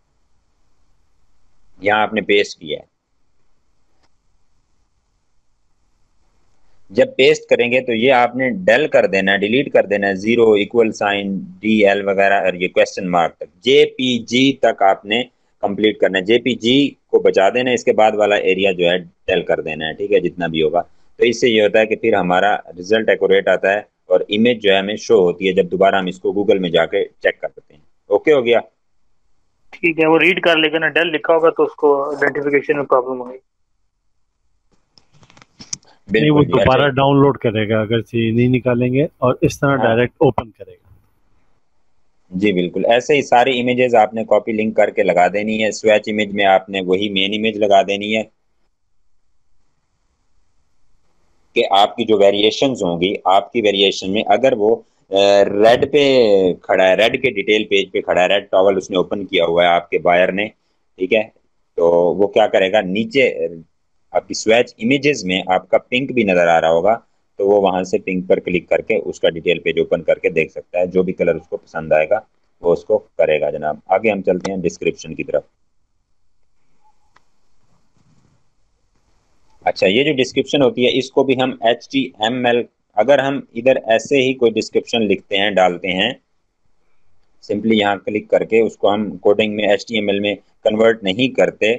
यहाँ आपने पेस्ट किया है। जब पेस्ट करेंगे तो ये आपने डेल कर देना है, डिलीट कर देना है, zero, equal sign, D L वगैरह, और ये क्वेश्चन मार्क तक, जेपीजी तक आपने कंप्लीट करना है। जेपीजी को बचा देना है, इसके बाद वाला एरिया जो है डेल कर देना है, ठीक है, जितना भी होगा। तो इससे ये होता है कि फिर हमारा रिजल्ट एक्यूरेट आता है और इमेज जो है हमें शो होती है जब दोबारा हम इसको गूगल में जाके चेक करते हैं। ओके हो गया? ठीक है, वो रीड कर लेगा ना, डेल लिखा होगा तो उसको आइडेंटिफिकेशन में प्रॉब्लम होगी। नहीं, वो दोबारा डाउनलोड करेगा अगर से नहीं निकालेंगे, और इस तरह हाँ, डायरेक्ट ओपन करेगा। जी बिल्कुल, ऐसे ही सारी इमेजेस आपने कॉपी लिंक करके लगा देनी है। स्वैच इमेज में आपने वही मेन इमेज लगा देनी है कि आपकी जो वेरिएशंस होंगी, आपकी वेरिएशन में अगर वो रेड पे खड़ा है, रेड के डिटेल पेज पे खड़ा है, रेड टॉवल उसने ओपन किया हुआ है आपके बायर ने, ठीक है, तो वो क्या करेगा, नीचे आपकी स्वैच इमेजेस में आपका पिंक भी नजर आ रहा होगा, तो वो वहां से पिंक पर क्लिक करके उसका डिटेल पेज ओपन करके देख सकता है। जो भी कलर उसको पसंद आएगा वो उसको करेगा। जनाब आगे हम चलते हैं डिस्क्रिप्शन की तरफ। अच्छा, ये जो डिस्क्रिप्शन होती है इसको भी हम एच टी एम एल, अगर हम इधर ऐसे ही कोई डिस्क्रिप्शन लिखते हैं, डालते हैं, सिंपली यहाँ क्लिक करके उसको हम कोडिंग में एच टी एम एल में कन्वर्ट नहीं करते,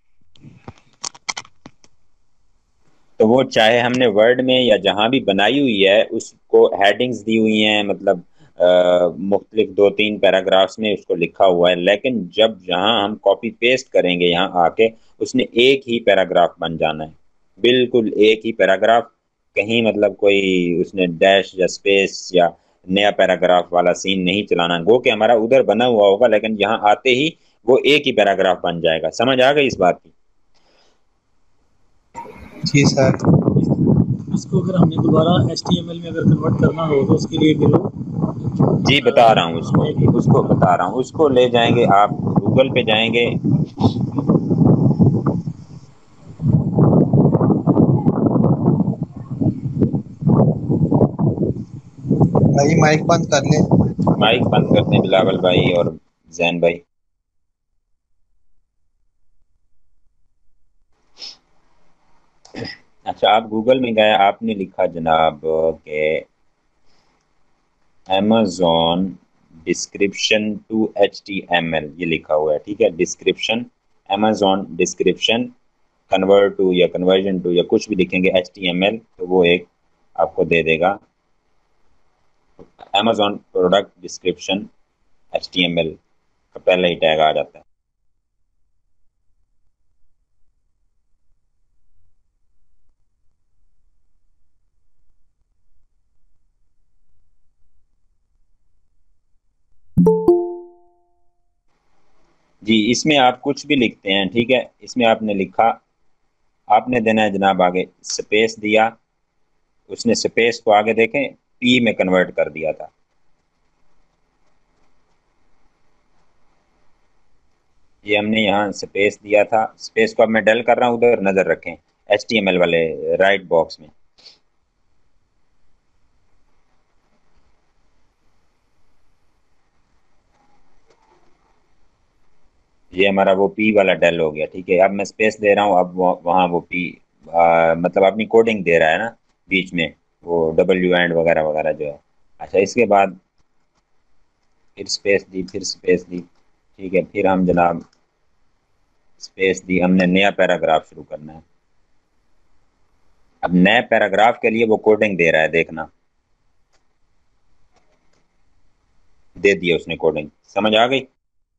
तो वो चाहे हमने वर्ड में या जहां भी बनाई हुई है उसको हेडिंग्स दी हुई हैं, मतलब मुख्तलिफ दो तीन पैराग्राफ्स में उसको लिखा हुआ है, लेकिन जब जहां हम कॉपी पेस्ट करेंगे यहाँ आके, उसने एक ही पैराग्राफ बन जाना है, बिल्कुल एक ही पैराग्राफ, कहीं मतलब कोई उसने डैश या स्पेस या नया पैराग्राफ वाला सीन नहीं चलाना। गो के हमारा उधर बना हुआ होगा, लेकिन यहाँ आते ही वो एक ही पैराग्राफ बन जाएगा। समझ आ गई इस बात की? जी सर। इसको अगर हमने दोबारा एच टी एम एल में अगर कन्वर्ट करना हो तो उसके लिए फिर जी बता रहा हूँ, उसको उसको बता रहा हूँ। उसको ले जाएंगे आप, गूगल पे जाएंगे, भाई माइक बंद कर ले। माइक बंद करते हैं बिलावल भाई और जैन भाई। अच्छा, आप गूगल में गए, आपने लिखा जनाब के Amazon description to H T M L, ये लिखा हुआ है, ठीक है। Description, Amazon description convert to या कन्वर्जन टू या कुछ भी लिखेंगे एच टी एम एल, तो वो एक आपको दे देगा Amazon product description H T M L का पहला ही टैग आ जाता है। जी, इसमें आप कुछ भी लिखते हैं, ठीक है। इसमें आपने लिखा, आपने देना है जनाब आगे स्पेस दिया, उसने स्पेस को आगे देखें पी में कन्वर्ट कर दिया था। ये हमने यहाँ स्पेस दिया था, स्पेस को अब मैं डल कर रहा हूँ, उधर नजर रखें एच टी एम एल वाले राइट बॉक्स में। ये हमारा वो पी वाला डेल हो गया, ठीक है। अब मैं स्पेस दे रहा हूँ, अब वहाँ वो पी आ, मतलब अपनी कोडिंग दे रहा है ना बीच में, वो डब्ल्यू एंड वगैरह वगैरह जो है। अच्छा, इसके बाद फिर स्पेस दी, फिर स्पेस दी, ठीक है। फिर हम जनाब स्पेस दी, हमने नया पैराग्राफ शुरू करना है। अब नए पैराग्राफ के लिए वो कोडिंग दे रहा है, देखना, दे दिया उसने कोडिंग। समझ आ गई?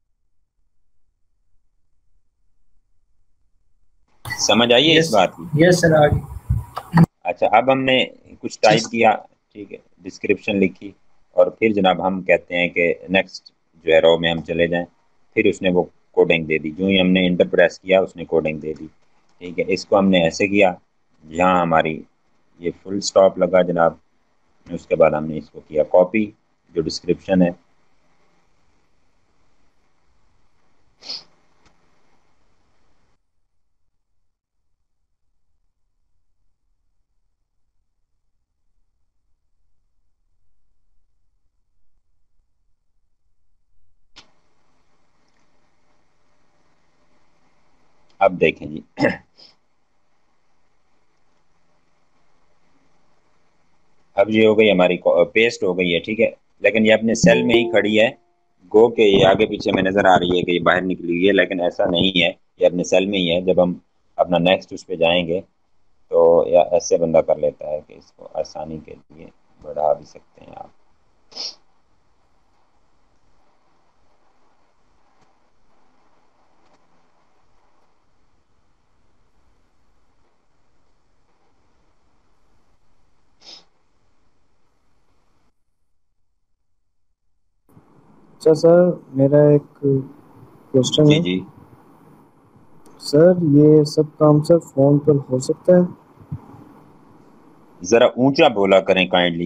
समझ आई है yes, इस बात की? यस सर, आ गई। अच्छा, अब हमने कुछ टाइप किया, ठीक है, डिस्क्रिप्शन लिखी, और फिर जनाब हम कहते हैं कि नेक्स्ट जो है रो में हम चले जाएं। फिर उसने वो कोडिंग दे दी, जो ही हमने इंटर प्रेस किया उसने कोडिंग दे दी, ठीक है। इसको हमने ऐसे किया, यहाँ हमारी ये फुल स्टॉप लगा जनाब। उसके बाद हमने इसको किया कॉपी, जो डिस्क्रिप्शन है। अब देखें जी, अब ये हो गई हमारी पेस्ट हो गई है, ठीक है। लेकिन ये अपने सेल में ही खड़ी है, गो के ये आगे पीछे में नजर आ रही है कि ये बाहर निकली हुई है, लेकिन ऐसा नहीं है, ये अपने सेल में ही है। जब हम अपना नेक्स्ट उस पर जाएंगे तो या ऐसे बंदा कर लेता है कि इसको आसानी के लिए बढ़ा भी सकते हैं आप। अच्छा सर, मेरा एक क्वेश्चन जी है। जी, सर ये सब काम सर फोन पर हो सकता है? जरा ऊंचा बोला करें काइंडली।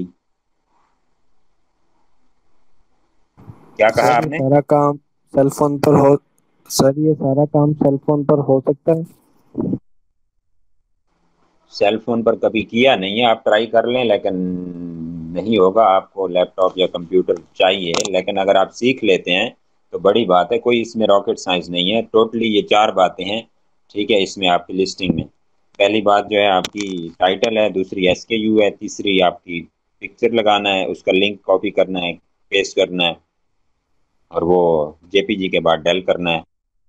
क्या कहा सर ये आपने? सारा काम सेल फोन पर हो सर ये सारा काम सेल फोन पर हो सकता है? सेल फोन पर कभी किया नहीं है, आप ट्राई कर लें, लेकिन नहीं होगा। आपको लैपटॉप या कंप्यूटर चाहिए, लेकिन अगर आप सीख लेते हैं तो बड़ी बात है, कोई इसमें रॉकेट साइंस नहीं है। टोटली ये चार बातें हैं, ठीक है, इसमें आपकी लिस्टिंग में। पहली बात जो है आपकी टाइटल है, दूसरी एस के यू है, तीसरी आपकी पिक्चर लगाना है, उसका लिंक कॉपी करना है, पेस्ट करना है, और वो जेपीजी के बाद डेल करना है।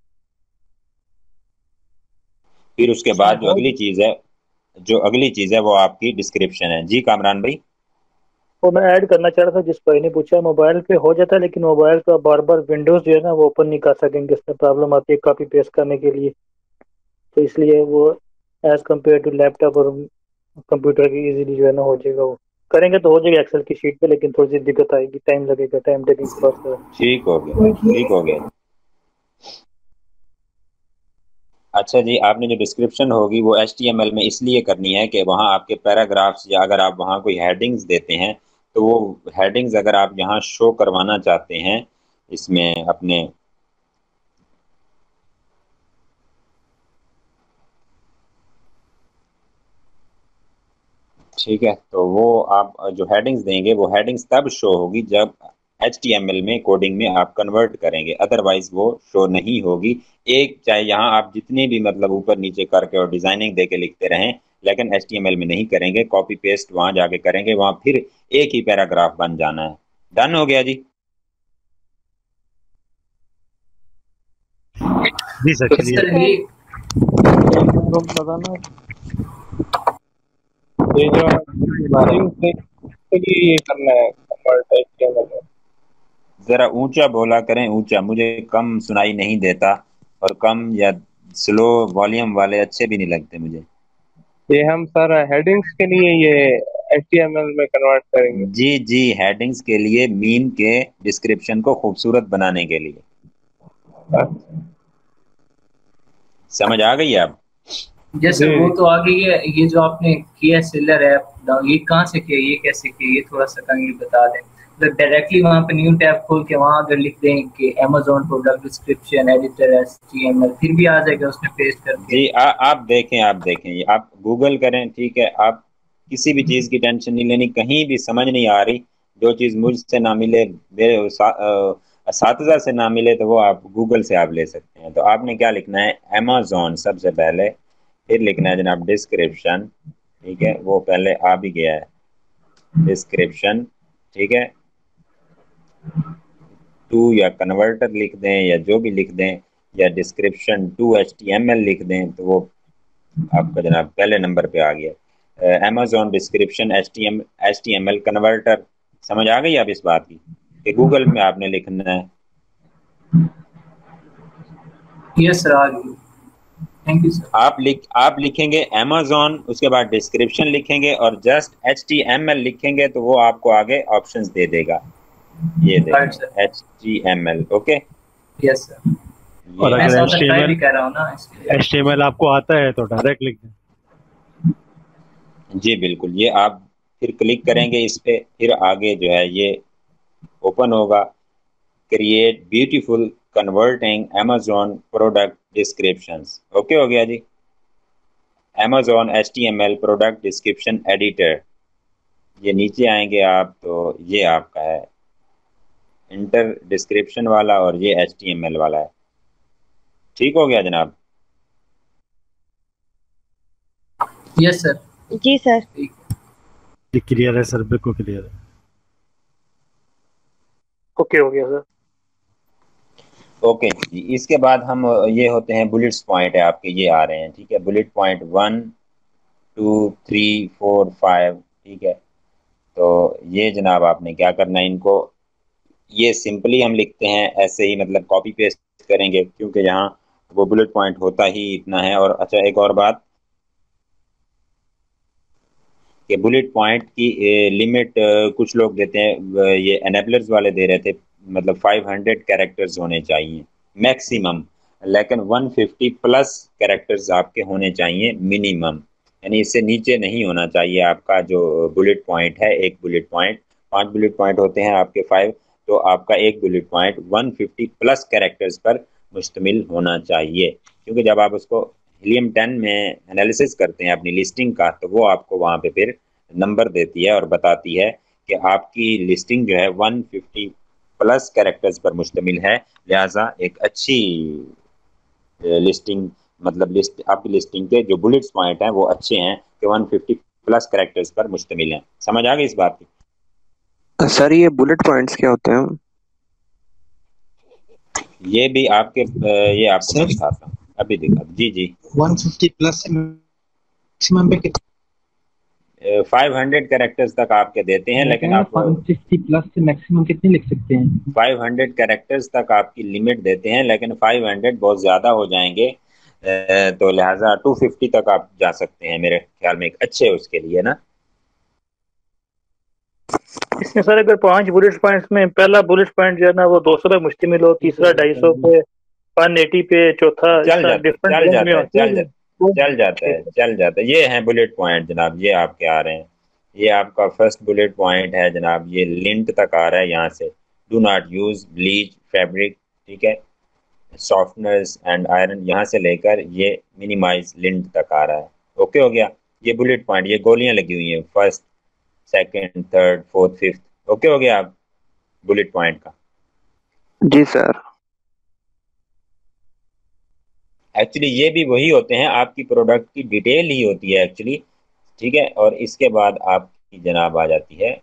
फिर उसके बाद जो अगली चीज़ है, जो अगली चीज़ है वो आपकी डिस्क्रिप्शन है। जी कामरान भाई? वो मैं ऐड करना चाह रहा था, जिस भाई ने पूछा, मोबाइल पे हो जाता है लेकिन मोबाइल पे बार बार विंडोज जो है ना वो ओपन नहीं कर सकेंगे, इसमें प्रॉब्लम आती है कॉपी पेस्ट करने के लिए। तो इसलिए वो एज कम्पेयर टू लैपटॉप और कंप्यूटर की इजीली जो है ना हो जाएगा, वो करेंगे तो हो जाएगा एक्सेल की शीट पे, लेकिन थोड़ी सी दिक्कत आएगी, टाइम लगेगा, टाइम टेकिंग प्रोसेस। ठीक हो गया, ठीक हो गया। अच्छा जी, आपने जो डिस्क्रिप्शन होगी वो एच टी एम एल में इसलिए करनी है कि वहाँ आपके पैराग्राफ्स या अगर आप वहाँ कोई हेडिंग्स देते हैं तो वो हेडिंग्स अगर आप यहाँ शो करवाना चाहते हैं इसमें अपने, ठीक है, तो वो आप जो हेडिंग्स देंगे वो हेडिंग्स तब शो होगी जब एच टी एम एल में कोडिंग में आप कन्वर्ट करेंगे, अदरवाइज वो शो नहीं होगी। एक चाहे यहाँ आप जितने भी मतलब ऊपर नीचे करके और डिजाइनिंग दे के लिखते रहें, लेकिन एच टी एम एल में नहीं करेंगे, कॉपी पेस्ट वहां जाके करेंगे, वहां फिर एक ही पैराग्राफ बन जाना है। डन हो गया जी? जी सर, तो चलिए। सर ये ये जो heading से के लिए ये करना है convert H T M L में। जरा ऊंचा बोला करें, ऊंचा, मुझे कम सुनाई नहीं देता और कम या स्लो वॉल्यूम वाले अच्छे भी नहीं लगते मुझे। ये हम सर हेडिंग्स के लिए ये एच टी एम एल में कन्वर्ट करेंगे। जी जी, हेडिंग्स के लिए, मीन के डिस्क्रिप्शन को खूबसूरत बनाने के लिए। समझ आ गई आप? जैसे वो तो आ गई है, ये जो आपने किया सेलर ऐप, ये कहाँ से किया, ये कैसे किया, ये थोड़ा सा काइंडली बता दें। मतलब डायरेक्टली वहाँ पे न्यू टैब खोल के वहाँ अगर लिख दें कि Amazon product description editor H T M L, फिर भी आ जाएगा उसमें पेस्ट करके? जी, आ, आप देखें, आप देखें, ये आप गूगल करें, ठीक है, आप किसी भी चीज़ की टेंशन नहीं लेनी, कहीं भी समझ नहीं आ रही, जो चीज़ मुझसे ना मिले, मेरे असातिज़ा से ना मिले, तो वो आप गूगल से आप ले सकते हैं। तो आपने क्या लिखना है, अमेज़न सबसे पहले, फिर लिखना है जनाब डिस्क्रिप्शन, ठीक है, वो पहले आ भी गया है, डिस्क्रिप्शन, ठीक है, टू या कन्वर्टर लिख दें या जो भी लिख दें, या description to H T M L लिख दें, तो वो आपका जनाब पहले नंबर पे आ गया। Amazon description H T M H T M L converter. समझ आ गई आप इस बात की कि गूगल में आपने लिखना है? यस सर, आ गई, थैंक यू सर। आप लिख आप लिखेंगे अमेज़न, उसके बाद डिस्क्रिप्शन लिखेंगे और just H T M L लिखेंगे, तो वो आपको आगे ऑप्शंस दे देगा। ये देखिए H T M L, okay, yes sir. और मैं अगर साथ ट्राई भी कर रहा हूँ ना, एच टी एम एल आपको आता है तो डायरेक्ट लिख दें। जी बिल्कुल, ये आप फिर क्लिक करेंगे इस पे, फिर आगे जो है ये ओपन होगा, create beautiful converting Amazon product descriptions. Okay हो गया जी, Amazon H T M L product description editor. ये नीचे आएंगे आप तो ये आपका है इंटर डिस्क्रिप्शन वाला और ये एच टी एम एल वाला है। ठीक हो गया जनाब? Yes sir. जी सर। क्लियर है सर, बिल्कुल क्लियर है। ओके हो गया सर। ओके जी, इसके बाद हम ये होते हैं बुलेट्स पॉइंट है आपके, ये आ रहे हैं, ठीक है, bullet point one two three four five, ठीक है। तो ये जनाब आपने क्या करना है, इनको ये सिंपली हम लिखते हैं ऐसे ही, मतलब कॉपी पेस्ट करेंगे, क्योंकि यहाँ वो बुलेट पॉइंट होता ही इतना है। और अच्छा, एक और बात कि बुलेट पॉइंट की लिमिट कुछ लोग देते हैं, ये एनेबलर्स वाले दे रहे थे, मतलब फाइव हंड्रेड कैरेक्टर्स होने चाहिए मैक्सिमम, लेकिन वन फिफ्टी प्लस कैरेक्टर्स आपके होने चाहिए मिनिमम, यानी इससे नीचे नहीं होना चाहिए आपका जो बुलेट पॉइंट है। एक बुलेट पॉइंट, पांच बुलेट पॉइंट होते हैं आपके फाइव, तो आपका एक bullet point one fifty plus characters पर मुश्तमिल होना चाहिए, क्योंकि जब आप उसको हीलियम टेन में एनालिसिस करते हैं अपनी लिस्टिंग का, तो वो आपको वहाँ पे फिर नंबर देती है और बताती है कि आपकी लिस्टिंग जो है वन फिफ्टी प्लस कैरेक्टर्स पर मुश्तमिल है, लिहाजा एक अच्छी लिस्टिंग, मतलब लिस्ट आपकी लिस्टिंग के जो बुलेट्स पॉइंट हैं वो अच्छे हैं कि वन फिफ्टी प्लस कैरेक्टर्स पर मुश्तमिल हैं। समझ आ गई इस बात की? सर ये बुलेट पॉइंट्स क्या होते हैं? ये भी आपके ये आपको मैं दिखाता हूँ, अभी दिखा। जी जी, वन फिफ्टी प्लस से मैक्सिमम पे फाइव हंड्रेड कैरेक्टर्स तक आपके देते हैं, लेकिन आप वन फिफ्टी प्लस से मैक्सिमम कितने लिख सकते हैं? फाइव हंड्रेड कैरेक्टर्स तक आपकी लिमिट देते हैं, लेकिन फाइव हंड्रेड बहुत ज़्यादा हो जाएंगे, तो लिहाजा टू फिफ्टी तक आप जा सकते हैं मेरे ख्याल में, एक अच्छे उसके लिए ना। इसमें सर अगर पांच बुलेट पॉइंट्स में पहला बुलेट पॉइंट जो है ना वो दो सौ पे मुश्तमिल हो, तीसरा ढाई सौ पे, वन एटी पे, चौथा चल इसका जाता डिफरेंट चल रेंज में जाता है होती है चल जा, तो चल जाता है चल जाता है। ये हैं बुलेट पॉइंट जनाब, ये आपके आ रहे हैं। ये आपका फर्स्ट बुलेट पॉइंट है जनाब, ये लिंट तक आ रहा है यहाँ से। Do not use bleach fabric, ठीक है, सॉफ्टनर्स एंड आयरन, यहाँ से लेकर ये मिनिमाइज लिंट तक आ रहा है। ओके हो गया। ये बुलेट पॉइंट, ये गोलियां लगी हुई हैं first second third fourth fifth. Okay हो गया आप बुलेट पॉइंट का। जी सर। एक्चुअली ये भी वही होते हैं, आपकी प्रोडक्ट की डिटेल ही होती है एक्चुअली, ठीक है। और इसके बाद आपकी जनाब आ जाती है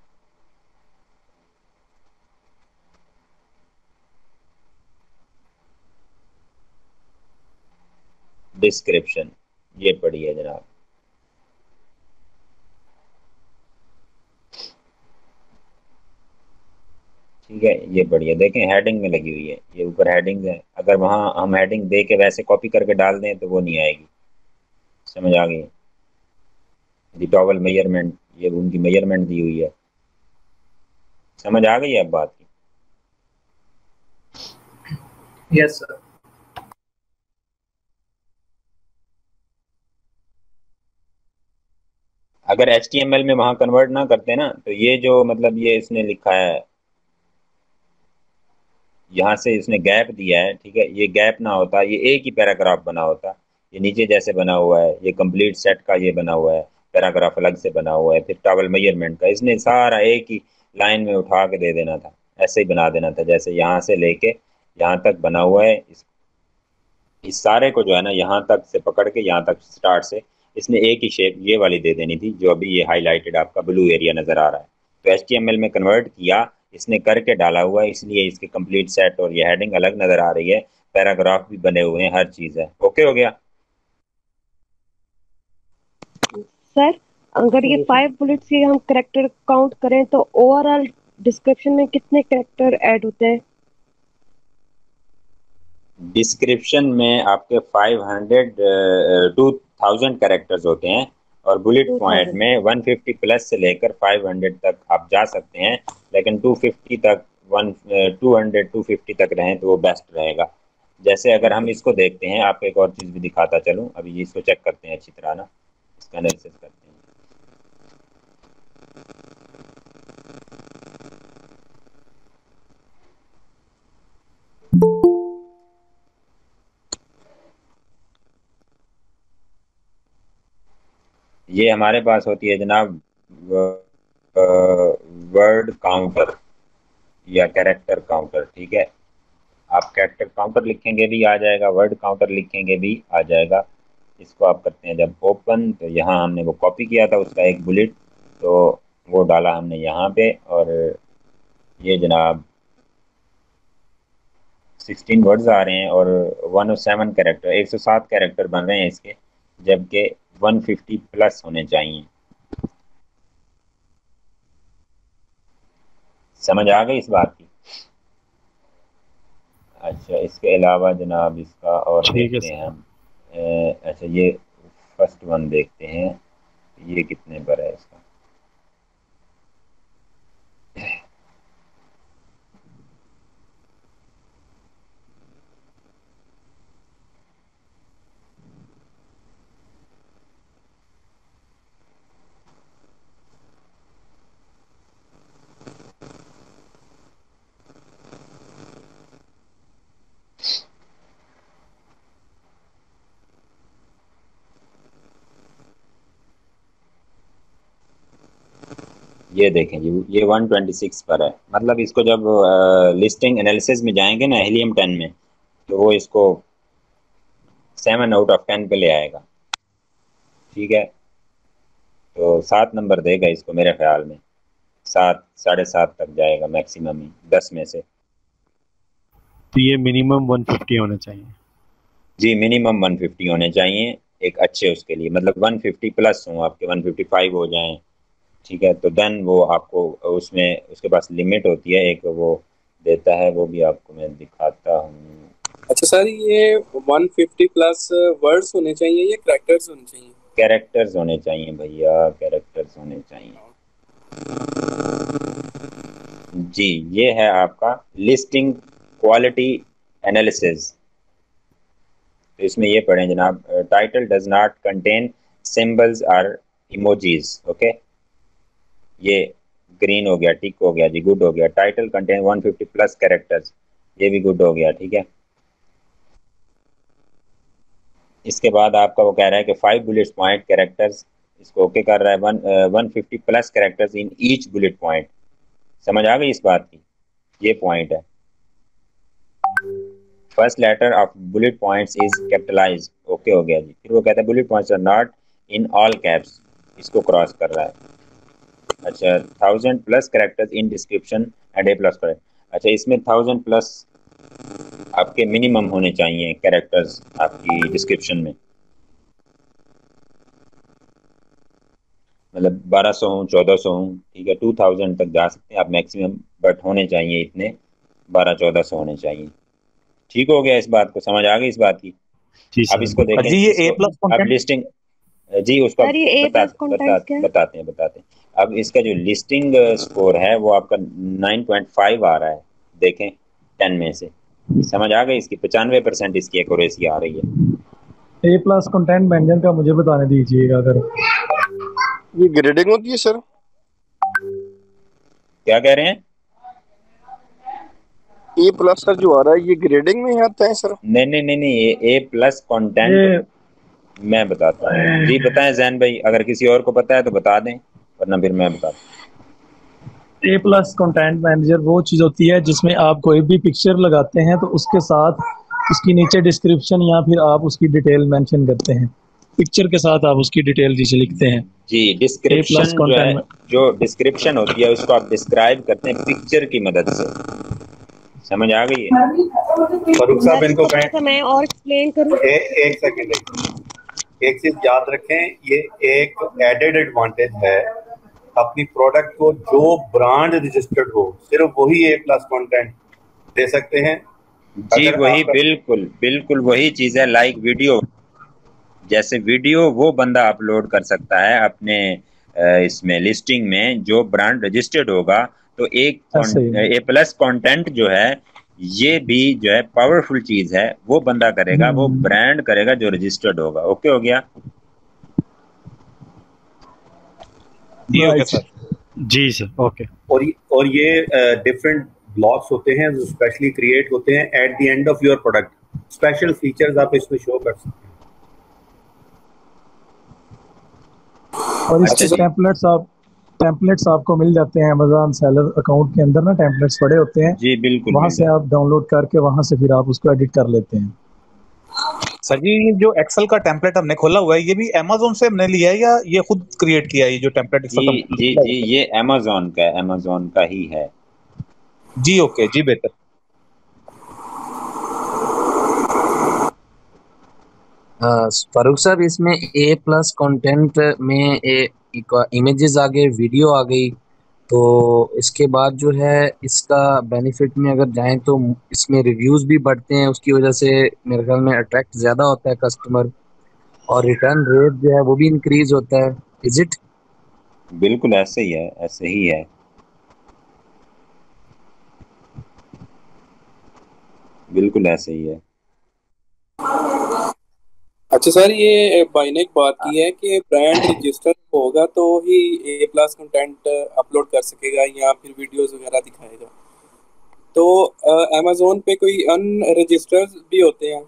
डिस्क्रिप्शन। ये पढ़िए जनाब। ठीक है, ये बढ़िया देखें हेडिंग में लगी हुई है, ये ऊपर हेडिंग है। अगर वहाँ हम हेडिंग दे के वैसे कॉपी करके डाल दें तो वो नहीं आएगी। समझ आ गई? दी टॉवल मेजरमेंट, ये उनकी मेजरमेंट दी हुई है। समझ आ गई है अब बात की? Yes sir. अगर एच टी एम एल में वहाँ कन्वर्ट ना करते ना तो ये जो मतलब ये इसने लिखा है, यहाँ से इसने गैप दिया है, ठीक है, ये गैप ना होता, ये एक ही पैराग्राफ बना होता। ये नीचे जैसे बना हुआ है, ये कंप्लीट सेट का ये बना हुआ है, पैराग्राफ अलग से बना हुआ है, फिर टॉवल मेजरमेंट का इसने सारा एक ही लाइन में उठा के दे देना था। ऐसे ही बना देना था जैसे यहाँ से लेके यहाँ तक बना हुआ है। इस, इस सारे को जो है ना यहाँ तक से पकड़ के यहाँ तक स्टार्ट से इसने एक ही शेप ये वाली दे देनी थी, जो अभी ये हाईलाइटेड आपका ब्लू एरिया नजर आ रहा है। तो एच टी एम एल में कन्वर्ट किया इसने करके डाला हुआ है, इसलिए इसके कंप्लीट सेट और ये हेडिंग अलग नजर आ रही है, पैराग्राफ भी बने हुए हैं, हर चीज है। ओके हो गया सर? अगर ये फाइव बुलेट्स के हम कैरेक्टर काउंट करें तो ओवरऑल डिस्क्रिप्शन में कितने कैरेक्टर ऐड होते हैं? डिस्क्रिप्शन में आपके five hundred two thousand characters होते हैं और बुलेट पॉइंट में वन फिफ्टी प्लस से लेकर फाइव हंड्रेड तक आप जा सकते हैं, लेकिन टू फिफ्टी तक one two hundred to fifty तक रहें तो वो बेस्ट रहेगा। जैसे अगर हम इसको देखते हैं, आपको एक और चीज़ भी दिखाता चलूँ, अभी इसको चेक करते हैं अच्छी तरह ना, इसका एनालिसिस करते हैं। ये हमारे पास होती है जनाब वर्ड काउंटर या कैरेक्टर काउंटर, ठीक है। आप कैरेक्टर काउंटर लिखेंगे भी आ जाएगा, वर्ड काउंटर लिखेंगे भी आ जाएगा। इसको आप करते हैं जब ओपन, तो यहाँ हमने वो कॉपी किया था उसका एक बुलेट, तो वो डाला हमने यहाँ पे, और ये जनाब सिक्सटीन वर्ड्स आ रहे हैं और वन ओ सेवन कैरेक्टर, एक सौ सात कैरेक्टर बन रहे हैं इसके, जबकि वन फिफ्टी प्लस होने चाहिए। समझ आ गई इस बात की? अच्छा, इसके अलावा जनाब इसका और देखते हैं हम। अच्छा, ये फर्स्ट वन देखते हैं, ये कितने पर है इसका। ये देखें जी, ये वन ट्वेंटी सिक्स पर है। मतलब इसको जब लिस्टिंग एनालिसिस में जाएंगे ना हीलियम टेन में, तो वो इसको सेवन आउट ऑफ टेन पे ले आएगा, ठीक है। तो सात नंबर देगा इसको मेरे ख्याल में, सात साढ़े सात तक जाएगा मैक्सिमम ही दस में से। तो ये मिनिमम वन फिफ्टी होने चाहिए जी, मिनिमम वन फिफ्टी होने चाहिए एक अच्छे उसके लिए, मतलब वन फिफ्टी प्लस हो आपके, वन फिफ्टी फाइव हो जाएं, ठीक है। तो देन वो आपको उसमें उसके पास लिमिट होती है एक, वो देता है, वो भी आपको मैं दिखाता हूँ। अच्छा सर, ये वन फिफ्टी प्लस वर्ड्स होने चाहिए या कैरेक्टर्स होने चाहिए? कैरेक्टर्स होने चाहिए भैया, कैरेक्टर्स होने चाहिए। जी, ये है आपका लिस्टिंग क्वालिटी एनालिसिस। तो इसमें ये पढ़ें जनाब, title does not contain symbols और इमोजीज। ओके, ये ग्रीन हो गया, टिक हो गया जी, गुड हो गया। Title contain one fifty plus characters, ये भी गुड हो गया, ठीक है। इसके बाद आपका वो कह रहा है कि फाइव बुलेट पॉइंट कैरेक्टर्स, इसको ओके कर रहा है। One one fifty plus characters in each bullet point. समझ आ गई इस बात की? ये पॉइंट है। First letter of bullet points is capitalize, okay हो गया जी। फिर वो कहता है bullet points are not in all caps, इसको क्रॉस कर रहा है। अच्छा, thousand plus characters in description and A plus correct. अच्छा, इसमें थाउजेंड प्लस आपके मिनिमम होने चाहिए कैरेक्टर्स आपकी डिस्क्रिप्शन में, मतलब बारह सौ हूँ, चौदह सौ हूँ, ठीक है, टू थाउजेंड तक जा सकते हैं आप मैक्सिमम, बट होने चाहिए इतने, बारह चौदह सौ होने चाहिए। ठीक हो गया, इस बात को समझ आ गई इस बात की? अब इसको देखें जी, ये ए प्लस अब लिस्टिंग जी उसका बता, बता, बताते हैं बताते हैं अब इसका जो लिस्टिंग स्कोर है वो आपका नाइन पॉइंट फाइव आ रहा है, देखें टेन में से। समझ आ गई इसकी? पचानवे परसेंट इसकी एक्यूरेसी आ रही है। ए प्लस कंटेंट मैनेजर का मुझे बताने दीजिएगा अगर ये ग्रेडिंग होती है सर। क्या कह रहे हैं? ए प्लस सर जो आ रहा है ये ग्रेडिंग में आता है सर? नहीं नहीं नहीं नहीं, ये ए प्लस कंटेंट मैं बताता हूँ जी। बताएं जैन भाई, अगर किसी और को पता है तो बता दें, वरना फिर मैं बताता हूँ। ए प्लस कंटेंट मैनेजर वो चीज़ होती है जिसमें आप कोई भी पिक्चर लगाते हैं तो उसके साथ उसकी नीचे डिस्क्रिप्शन या फिर आप उसकी डिटेल मेंशन करते हैं, पिक्चर के साथ आप उसकी डिटेल नीचे लिखते हैं जी। डिस्क्रिप्शन जो है, जो डिस्क्रिप्शन होती है उसको आप डिस्क्राइब करते हैं पिक्चर की मदद से। समझ आ गई है? फरूक साहब इनको कहें मैं और एक्सप्लेन करूं। ए, एक सेकंड, एक चीज याद रखें, ये एक एडेड एडवांटेज है अपनी प्रोडक्ट को जो ब्रांड रजिस्टर्ड हो सिर्फ वही ए प्लस कंटेंट दे सकते हैं जी। वही बिल्कुल बिल्कुल वही चीज है, लाइक वीडियो, जैसे वीडियो वो बंदा अपलोड कर सकता है अपने इसमें लिस्टिंग में जो ब्रांड रजिस्टर्ड होगा, तो एक ए प्लस कंटेंट जो है ये भी जो है पावरफुल चीज है, वो बंदा करेगा, वो ब्रांड करेगा जो रजिस्टर्ड होगा। ओके हो गया जी? ओके सर, जी सर, ओके। और और ये डिफरेंट ब्लॉक्स होते हैं जो स्पेशली क्रिएट होते हैं at the end of your product, special features आप इसमें शो कर सकते हैं। और इसके टेम्पलेट्स आप टेम्पलेट्स आपको मिल जाते हैं अमेज़न सेलर अकाउंट के अंदर ना, टेम्पलेट्स पड़े होते हैं जी, बिल्कुल वहाँ से आप डाउनलोड करके वहाँ से फिर आप उसको एडिट कर लेते हैं। सर जी, जो एक्सेल का टेम्पलेट हमने खोला हुआ है ये भी अमेज़न से हमने लिया है या ये खुद क्रिएट किया है? ये जो टेम्पलेट जी जी जी ये अमेज़न का है, अमेज़न का ही है जी। ओके जी, बेहतर। फारूक साहब, इसमें ए प्लस कंटेंट में इमेजेस आ गए, वीडियो आ गई, तो इसके बाद जो है इसका बेनिफिट में अगर जाएं तो इसमें रिव्यूज भी बढ़ते हैं, उसकी वजह से मेरे ख्याल में अट्रैक्ट ज़्यादा होता है कस्टमर, और रिटर्न रेट जो है वो भी इंक्रीज होता है। Is it? बिल्कुल ऐसे ही है, ऐसे ही है। बिल्कुल ऐसे ही है। अच्छा सर, ये भाई ने एक बात की है कि ब्रांड रजिस्टर होगा तो ही ए प्लस कंटेंट अपलोड कर सकेगा या फिर वीडियोस वगैरह दिखाएगा, तो अमेज़न पे कोई अनरजिस्टर्ड भी होते हैं?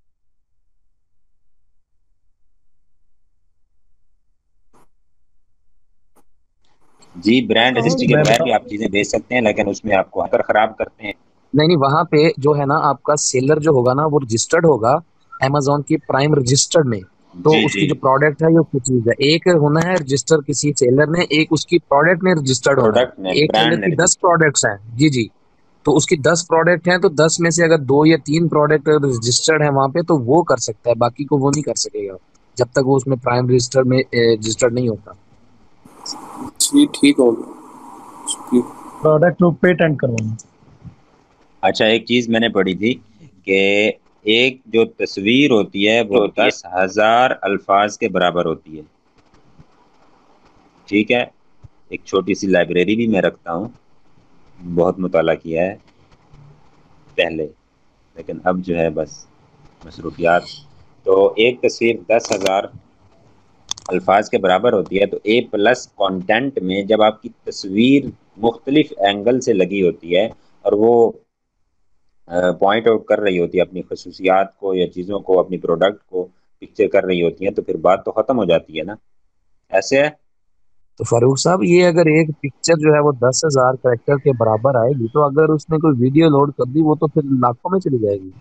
जी, ब्रांड रजिस्ट्री के बगैर भी आप चीजें बेच सकते हैं, लेकिन उसमें आपको हैकर खराब करते हैं। नहीं नहीं, वहाँ पे जो है ना आपका सेलर जो होगा ना वो रजिस्टर्ड होगा अमेज़न की प्राइम रजिस्टर्ड में, तो जी, उसकी जी। जो प्रोडक्ट है ये कुछ चीज है, एक होना है रजिस्टर किसी सेलर ने, एक उसकी प्रोडक्ट ने रजिस्टर्ड होना प्रोडक्ट है। ने, एक ब्रांड सेलर ने की दस प्रोडक्ट्स हैं जी जी, तो उसकी दस प्रोडक्ट हैं, तो दस में से अगर दो या तीन प्रोडक्ट रजिस्टर्ड है वहाँ पे तो वो कर सकता है, बाकी को वो नहीं कर सकेगा जब तक वो उसमें प्राइम रजिस्टर में रजिस्टर्ड नहीं होता। जी ठीक हो गया। प्रोडक्ट को पेटेंट करवाना। अच्छा, एक चीज मैंने पढ़ी थी कि एक जो तस्वीर होती है वो दस हजार अल्फाज के बराबर होती है, ठीक है। एक छोटी सी लाइब्रेरी भी मैं रखता हूँ, बहुत मुताला किया है पहले, लेकिन अब जो है बस मसरूफियात। तो एक तस्वीर दस हज़ार अल्फाज के बराबर होती है। तो ए प्लस कंटेंट में जब आपकी तस्वीर मुख्तलिफ एंगल से लगी होती है और वो पॉइंट आउट कर रही होती है अपनी खसूसियात को या चीज़ों को, अपनी प्रोडक्ट को पिक्चर कर रही होती है, तो फिर बात तो ख़त्म हो जाती है ना। ऐसे है। तो फारूक साहब, ये अगर एक पिक्चर जो है वो दस हजार करेक्टर के बराबर आएगी, तो अगर उसने कोई वीडियो लोड कर दी वो तो फिर लाखों में चली जाएगी।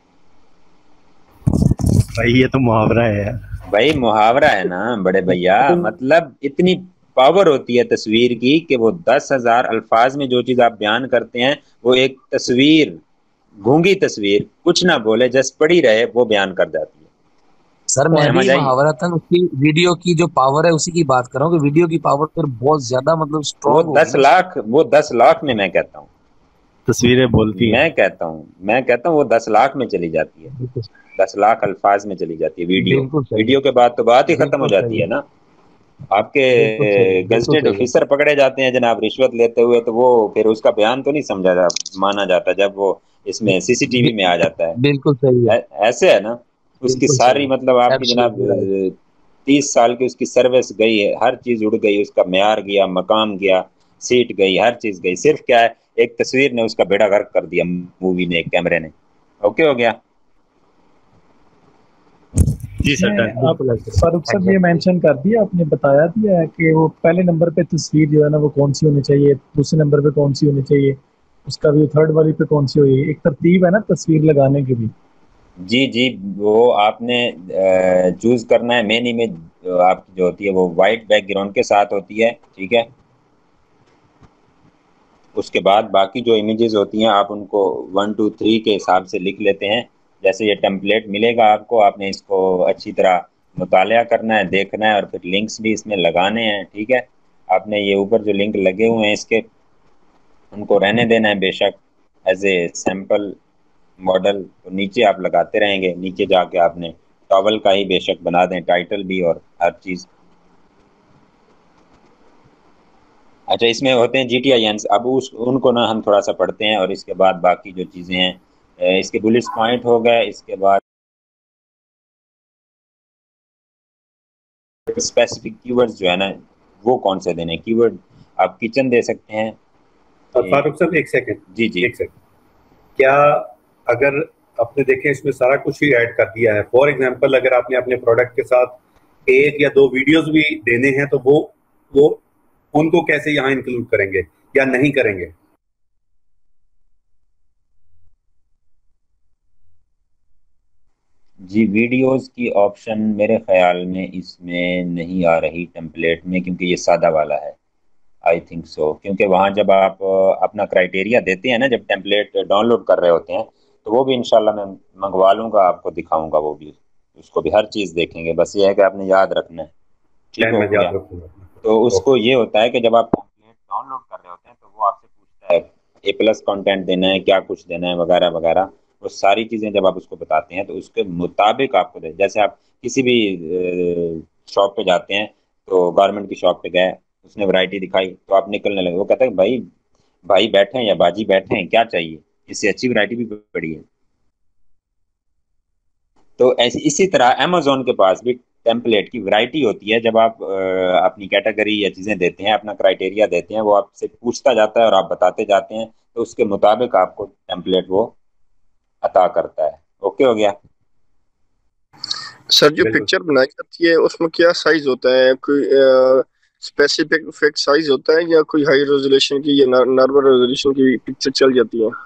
भाई ये तो मुहावरा है यार। भाई मुहावरा है ना बड़े भैया, मतलब इतनी पावर होती है तस्वीर की कि वो दस हजार अल्फाज में जो चीज आप बयान करते हैं वो एक तस्वीर, गूंगी तस्वीर, कुछ ना बोले जस पड़ी रहे, वो बयान कर जाती है। सर मैं भी मुहावरतन उसकी वीडियो की जो पावर है उसी की बात कर रहा हूँ कि वीडियो की पावर फिर बहुत ज्यादा मतलब स्ट्रॉन्ग। वो दस लाख वो दस लाख में मैं कहता हूँ तस्वीरें बोलती मैं कहता हूँ मैं कहता हूँ वो दस लाख में चली जाती है, दस लाख अल्फाज में चली जाती है वीडियो। वीडियो के बाद तो बात ही खत्म हो जाती है ना। आपके गजटेड ऑफिसर पकड़े जाते हैं जनाब रिश्वत लेते हुए, तो वो फिर उसका बयान तो नहीं समझा जा, माना जाता जब वो इसमें सीसीटीवी में आ जाता है। बिल्कुल सही है। ऐसे है ना। उसकी सारी मतलब आपकी जनाब तीस साल की उसकी सर्विस गई है, हर चीज उड़ गई, उसका म्यार गया, मकाम गया, सीट गई, हर चीज गई। सिर्फ क्या है, एक तस्वीर ने उसका बेड़ा गर्क कर दिया, मूवी ने, एक कैमरे ने। ओके हो गया जी सर। आप फारूक साहब ये मेंशन कर दिया, आपने बताया दिया है कि वो पहले नंबर पे तस्वीर जो है ना वो कौन सी होनी चाहिए, दूसरे नंबर पे कौन सी होनी चाहिए, उसका भी थर्ड वाली पे कौन सी होगी, एक तरतीब है ना तस्वीर लगाने की भी। जी जी, वो आपने चूज करना है। मेन इमेज आपकी जो होती है वो वाइट बैकग्राउंड के साथ होती है, ठीक है। उसके बाद बाकी जो इमेजेस होती हैं आप उनको वन टू थ्री के हिसाब से लिख लेते हैं। जैसे ये टेम्पलेट मिलेगा आपको, आपने इसको अच्छी तरह मुताला करना है, देखना है, और फिर लिंक्स भी इसमें लगाने हैं, ठीक है। आपने ये ऊपर जो लिंक लगे हुए हैं इसके, उनको रहने देना है बेशक एज ए सैम्पल मॉडल। तो नीचे आप लगाते रहेंगे, नीचे जाके आपने टॉवल का ही बेशक बना दें, टाइटल भी और हर चीज़। अच्छा, इसमें होते हैं जी टी आई एन्स, अब उस उनको ना हम थोड़ा सा पढ़ते हैं और इसके बाद बाकी जो चीज़ें हैं, इसके बुलेट्स पॉइंट हो गए। इसके बाद स्पेसिफिक कीवर्ड्स जो है ना वो कौन से देने। कीवर्ड आप किचन दे सकते हैं। फारूक साहब एक सेकंड। जी जी एक सेकंड। क्या अगर आपने देखें इसमें सारा कुछ ही ऐड कर दिया है, फॉर एग्जांपल अगर आपने अपने प्रोडक्ट के साथ एक या दो वीडियोस भी देने हैं तो वो वो उनको कैसे यहाँ इंक्लूड करेंगे या नहीं करेंगे? जी, वीडियोस की ऑप्शन मेरे ख्याल में इसमें नहीं आ रही टेम्पलेट में, क्योंकि ये सादा वाला है। आई थिंक सो, क्योंकि वहाँ जब आप अपना क्राइटेरिया देते हैं ना, जब टेम्पलेट डाउनलोड कर रहे होते हैं, तो वो भी इंशाल्लाह मैं मंगवा लूँगा, आपको दिखाऊंगा वो भी, उसको भी हर चीज़ देखेंगे। बस ये है कि आपने याद रखना है, ठीक हो गया। तो उसको ये होता है कि जब आप टेम्पलेट डाउनलोड कर रहे होते हैं तो वो आपसे पूछता है ए प्लस कंटेंट देना है, क्या कुछ देना है, वगैरह वगैरह। वो सारी चीज़ें जब आप उसको बताते हैं तो उसके मुताबिक आपको दे। जैसे आप किसी भी शॉप पे जाते हैं, तो गारमेंट की शॉप पे गए, उसने वैरायटी दिखाई तो आप निकलने लगे, वो कहता है भाई भाई बैठे हैं या बाजी बैठे हैं, क्या चाहिए, इससे अच्छी वैरायटी भी पड़ी है। तो ऐसी इसी तरह अमेज़न के पास भी टेम्पलेट की वैरायटी होती है। जब आप आ, अपनी कैटेगरी या चीज़ें देते हैं, अपना क्राइटेरिया देते हैं, वो आपसे पूछता जाता है और आप बताते जाते हैं, तो उसके मुताबिक आपको टेम्पलेट वो अता करता है। ओके हो गया सर? जो पिक्चर बनाई जाती है उसमें क्या साइज होता है? कोई स्पेसिफिक फिक्स साइज होता है या कोई हाई रेजोल्यूशन की या नॉर्मल रेजोल्यूशन की पिक्चर चल जाती है?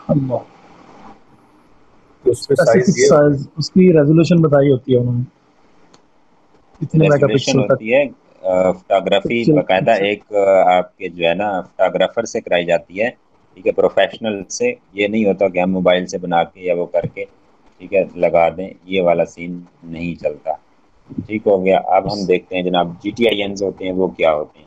साइज उसकी रेजोल्यूशन बताई होती है उन्होंने, कितने मेगापिक्सल होती है। फोटोग्राफी बाकायदा एक आपके जो है ना फोटोग्राफर से कराई जाती है, ठीक है, प्रोफेशनल से। ये नहीं होता कि हम मोबाइल से बना के या वो करके, ठीक है, लगा दें, ये वाला सीन नहीं चलता। ठीक हो गया। अब हम देखते हैं जनाब जी टी आई एन्स होते हैं वो क्या होते हैं।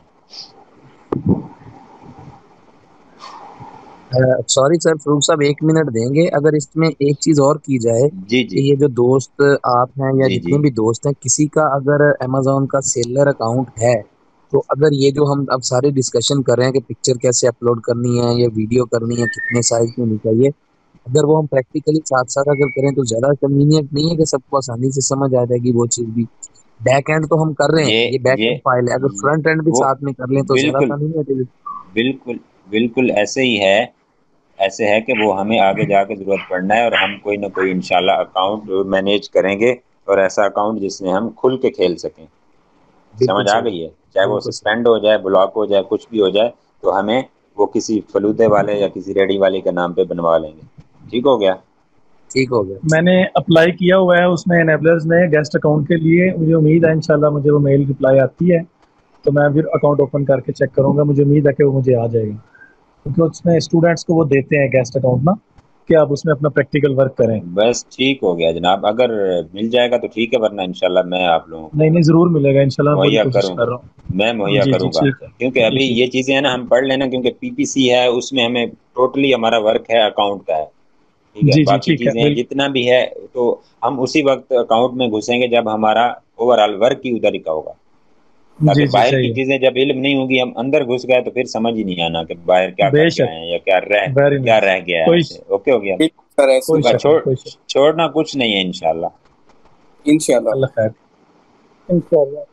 सॉरी सर, फारूक साहब एक मिनट देंगे? अगर इसमें एक चीज और की जाए जी जी, ये जो दोस्त आप हैं या जी जितने जी। भी दोस्त हैं, किसी का अगर अमेज़न का सेलर अकाउंट है तो अगर ये जो हम अब सारे डिस्कशन कर रहे हैं कि पिक्चर कैसे अपलोड करनी है या वीडियो करनी है, कितने साइज में होनी चाहिए, अगर वो हम प्रैक्टिकली साथ साथ अगर करें तो ज्यादा कन्वीनियंट नहीं है कि सबको आसानी से समझ आ जाएगी वो चीज भी। बैक एंड तो हम कर रहे हैं, ये ये बैक ये एंड फाइल है, अगर फ्रंट एंड भी वो साथ में कर लें तो ज्यादा बिल्कुल आसानी नहीं होती। बिल्कुल बिल्कुल ऐसे ही है, ऐसे है कि वो हमें आगे जाके जरूरत पड़ना है और हम कोई ना कोई इंशाल्लाह अकाउंट मैनेज करेंगे और ऐसा अकाउंट जिसमें हम खुल के खेल सकें। बिल्कुल समझ आ सही, गई है? चाहे वो बिल्कुल सही। सस्पेंड हो जाए, ब्लॉक हो जाए, कुछ भी हो जाए, तो हमें वो किसी फलूदे वाले या किसी रेडी वाले के नाम पे बनवा लेंगे। ठीक हो गया? ठीक हो गया। मैंने अप्लाई किया हुआ है उसमें एनेबलर्स में गेस्ट अकाउंट के लिए। मुझे उम्मीद है इंशाल्लाह मुझे वो मेल रिप्लाई आती है तो मैं फिर अकाउंट ओपन करके चेक करूंगा। मुझे उम्मीद है कि वो मुझे आ जाएगा, क्योंकि उसमें स्टूडेंट्स को वो देते हैं गेस्ट अकाउंट ना, कि आप उसमें अपना प्रैक्टिकल वर्क करें। बस ठीक हो गया जनाब, अगर मिल जाएगा तो ठीक है, वरना इंशाल्लाह मैं आप लोगों को नहीं नहीं, जरूर मिलेगा इंशाल्लाह, मैं पूरी मुहैया कोशिश कर करूंगा, रहा हूँ। मैं मुहैया जी जी करूंगा। ठीक है। क्योंकि जी अभी ठीक। ये चीजें है ना, हम पढ़ लेना, क्योंकि पीपीसी है उसमें हमें टोटली हमारा वर्क है अकाउंट का है। ठीक है, जी जी बाकी ठीक है, चीजें बिल्कुल। जितना भी है तो हम उसी वक्त अकाउंट में घुसेंगे जब हमारा ओवरऑल वर्क ही उधर का होगा। ताकि जी जी बाहर सही की है। चीजें जब इल्म नहीं होगी, हम अंदर घुस गए तो फिर समझ ही नहीं आना कि बाहर क्या करके बेशक, आए हैं या क्या रह वेरी क्या नाइस। रह गया है कोई हमसे। ओके हो गया? बिल्कुल सर, ऐसी कोई बस शक बात नहीं, छोड़ कोई शक छोड़ना कुछ नहीं है इंशाल्लाह। इंशाल्लाह। अल्लाह खैर। इंशाल्लाह।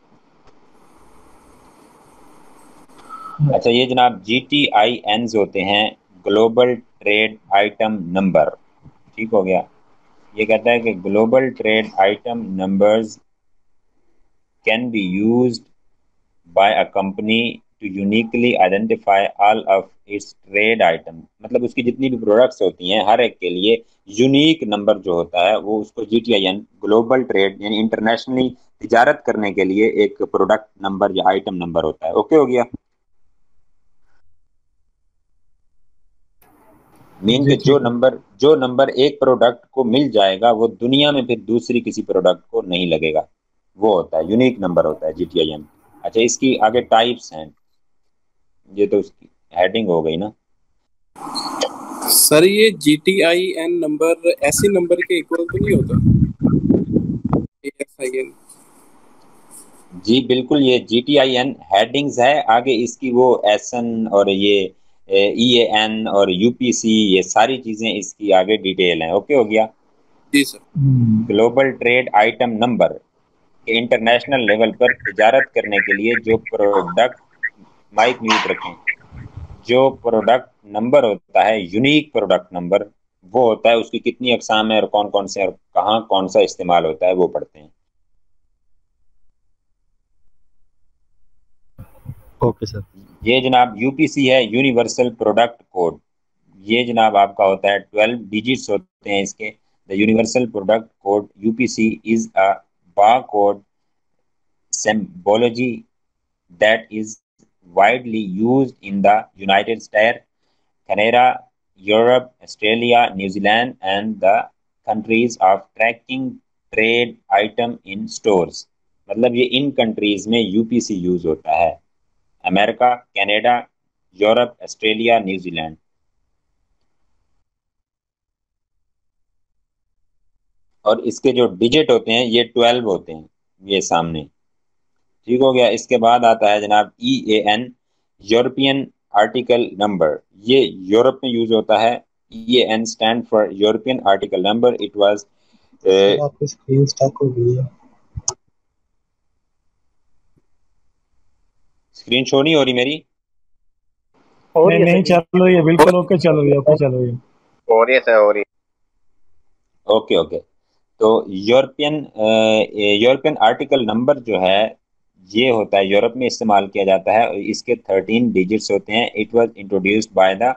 अच्छा, ये जनाब जी टी आई एन्स होते हैं, ग्लोबल ट्रेड आइटम नंबर। ठीक हो गया? ये कहता है कि global trade item numbers can be used by a company to uniquely identify all of its trade item. मतलब उसकी जितनी भी प्रोडक्ट्स होती हैं हर एक के लिए यूनिक नंबर जो होता है वो उसको G T I N, global trade यानी इंटरनेशनली तिजारत करने के लिए एक प्रोडक्ट नंबर या आइटम नंबर होता है। ओके हो गया? मीन जी के जो ठीक है। नंबर जो नंबर एक प्रोडक्ट को मिल जाएगा वो दुनिया में फिर दूसरी किसी प्रोडक्ट को नहीं लगेगा, वो होता है यूनिक नंबर होता है जी टी आई एन। अच्छा, इसकी आगे टाइप्स हैं, ये तो उसकी हेडिंग हो गई ना। सर ये G T I N number ऐसे नंबर के इक्वल तो नहीं होता? A S I N. जी बिल्कुल, ये G T I N headings है, आगे इसकी वो एस एन और ये ई ए एन और यू पी सी, ये सारी चीजें इसकी आगे डिटेल हैं। ओके हो गया? जी sir. Global trade item number के इंटरनेशनल लेवल पर तिजारत करने के लिए जो प्रोडक्ट, माइक म्यूट रखें, जो प्रोडक्ट नंबर होता है, यूनिक प्रोडक्ट नंबर, वो होता है उसकी कितनी अकसाम है और कौन कौन से और कहाँ कौन सा इस्तेमाल होता है वो पढ़ते हैं। Okay sir. ये जनाब यू पी सी है, यूनिवर्सल प्रोडक्ट कोड। ये जनाब आपका होता है ट्वेल्व डिजिट्स होते हैं इसके। The universal product code U P C is a bar code symbology that is widely used in the United States, Canada, Europe, Australia, New Zealand, and the countries of tracking trade item in stores। मतलब ये इन countries में UPC use होता है, America, Canada, Europe, Australia, New Zealand. और इसके जो digit होते हैं ये ट्वेल्व होते हैं, ये सामने। ठीक हो गया? इसके बाद आता है जनाब E A N, European article number. ये यूरोप में यूज होता है। E A N stand for European article number. It was आपकी स्क्रीन स्टक हो गई है। स्क्रीन शो नहीं हो रही मेरी? नहीं नहीं चल रही है, बिल्कुल ओके चल रही है, ओके चल रही है। हो रही है सर, हो रही है। Okay okay. तो यूरोपियन यूरोपियन आर्टिकल नंबर जो है ये होता है, यूरोप में इस्तेमाल किया जाता है। इसके थर्टीन डिजिट्स होते हैं। It was introduced by the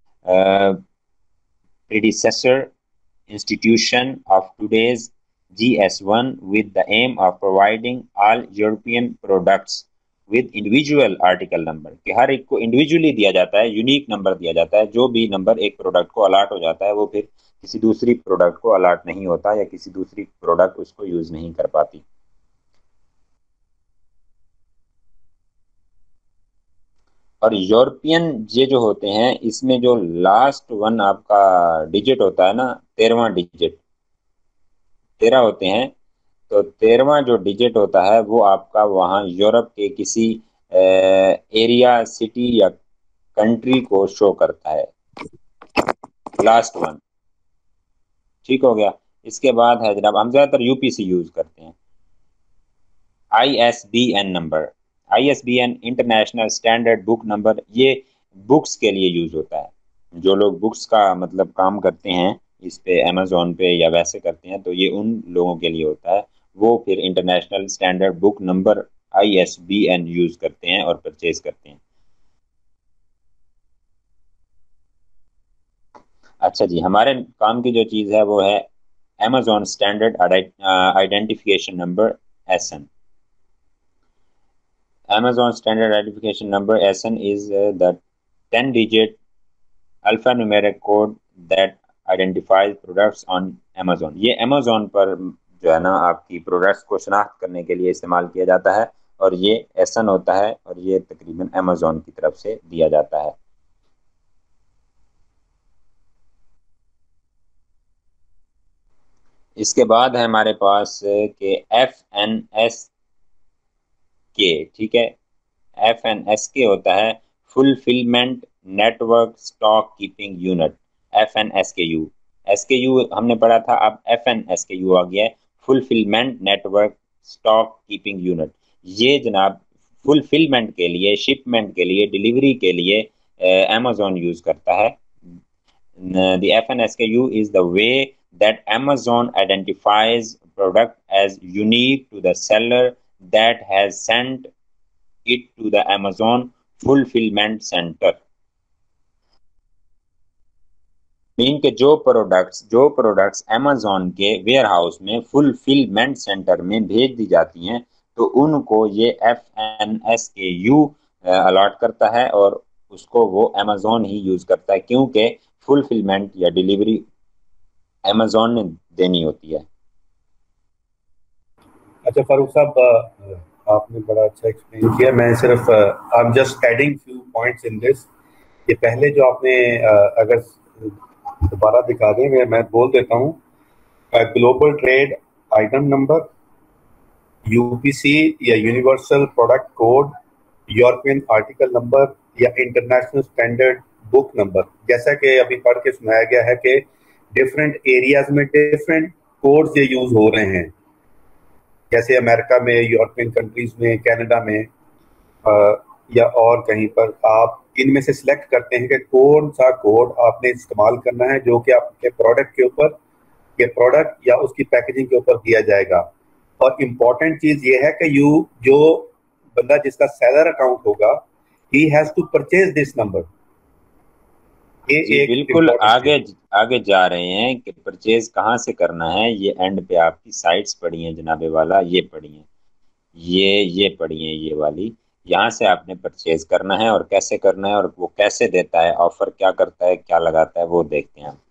predecessor institution of today's G S one with the aim of providing all European products with individual article number, कि हर एक को इंडिविजुअली दिया जाता है, यूनिक नंबर दिया जाता है। जो भी नंबर एक प्रोडक्ट को अलाट हो जाता है वो फिर किसी दूसरी प्रोडक्ट को अलाट नहीं होता या किसी दूसरी प्रोडक्ट उसको यूज नहीं कर पाती। और यूरोपियन ये जो होते हैं इसमें जो लास्ट वन आपका डिजिट होता है ना, तेरहवां डिजिट, तेरह होते हैं। तो तेरहवां जो डिजिट होता है वो आपका वहाँ यूरोप के किसी एरिया, सिटी या कंट्री को शो करता है। लास्ट वन, ठीक हो गया। इसके बाद है जनाब, हम ज़्यादातर यूपीसी यूज़ करते हैं। I S B N number, I S B N international standard book number, ये बुक्स के लिए यूज़ होता है। जो लोग बुक्स का मतलब काम करते हैं इस पे अमेज़ोन पे या वैसे करते हैं, तो ये उन लोगों के लिए होता है। वो फिर international standard book number I S B N use करते हैं और परचेज करते हैं। अच्छा जी, हमारे काम की जो चीज़ है वो है Amazon standard identification number S N. Amazon Standard Identification Number S N is uh, the ten digit alphanumeric code that identifies products on Amazon। ये Amazon पर जो है ना आपकी प्रोडक्ट्स को शनाख्त करने के लिए इस्तेमाल किया जाता है और ये S N होता है और ये तकरीबन Amazon की तरफ से दिया जाता है। इसके बाद है हमारे पास के एफ एन एस के, ठीक है। एफ एन एस के होता है fulfillment network stock keeping unit, F N S K U. S K U हमने पढ़ा था, अब F N S K U आ गया है, fulfillment network stock keeping unit. ये जनाब फुलफिलमेंट के लिए, शिपमेंट के लिए, डिलीवरी के लिए अमेज़ॉन uh, यूज़ करता है। The F N S K U is the way that Amazon identifies product as unique to the seller that has sent it to the Amazon fulfillment center। Mean के जो products जो products Amazon के warehouse में fulfillment center में भेज दी जाती हैं, तो उनको ये F N S K U allot करता है और उसको वो Amazon ही यूज करता है, क्योंकि फुलफिलमेंट या डिलीवरी Amazon ने देनी होती है। अच्छा फारूक साहब, आपने बड़ा अच्छा एक्सप्लेन किया। मैं सिर्फ I am just adding few points in this. ये पहले जो आपने अगर दोबारा दिखा दें, मैं मैं बोल देता हूँ। Global trade item number, UPC या universal product code, European article number या इंटरनेशनल स्टैंडर्ड बुक नंबर। जैसा कि अभी पढ़ के सुनाया गया है कि डिफरेंट एरियाज में डिफरेंट कोड्स ये यूज हो रहे हैं, जैसे अमेरिका में, यूरोपियन कंट्रीज में, कनाडा में आ, या और कहीं पर। आप इनमें से सिलेक्ट करते हैं कि कौन सा कोड आपने इस्तेमाल करना है, जो कि आपके प्रोडक्ट के ऊपर, के प्रोडक्ट या उसकी पैकेजिंग के ऊपर दिया जाएगा। और इम्पॉर्टेंट चीज ये है कि यू जो बंदा जिसका सेलर अकाउंट होगा, he has to purchase this number. ये एक बिल्कुल आगे आगे जा रहे हैं कि परचेज कहाँ से करना है। ये एंड पे आपकी साइट्स पड़ी हैं जनाबे वाला, ये पड़ी हैं, ये ये पड़ी हैं, ये वाली। यहाँ से आपने परचेज करना है और कैसे करना है और वो कैसे देता है, ऑफर क्या करता है, क्या लगाता है, वो देखते हैं।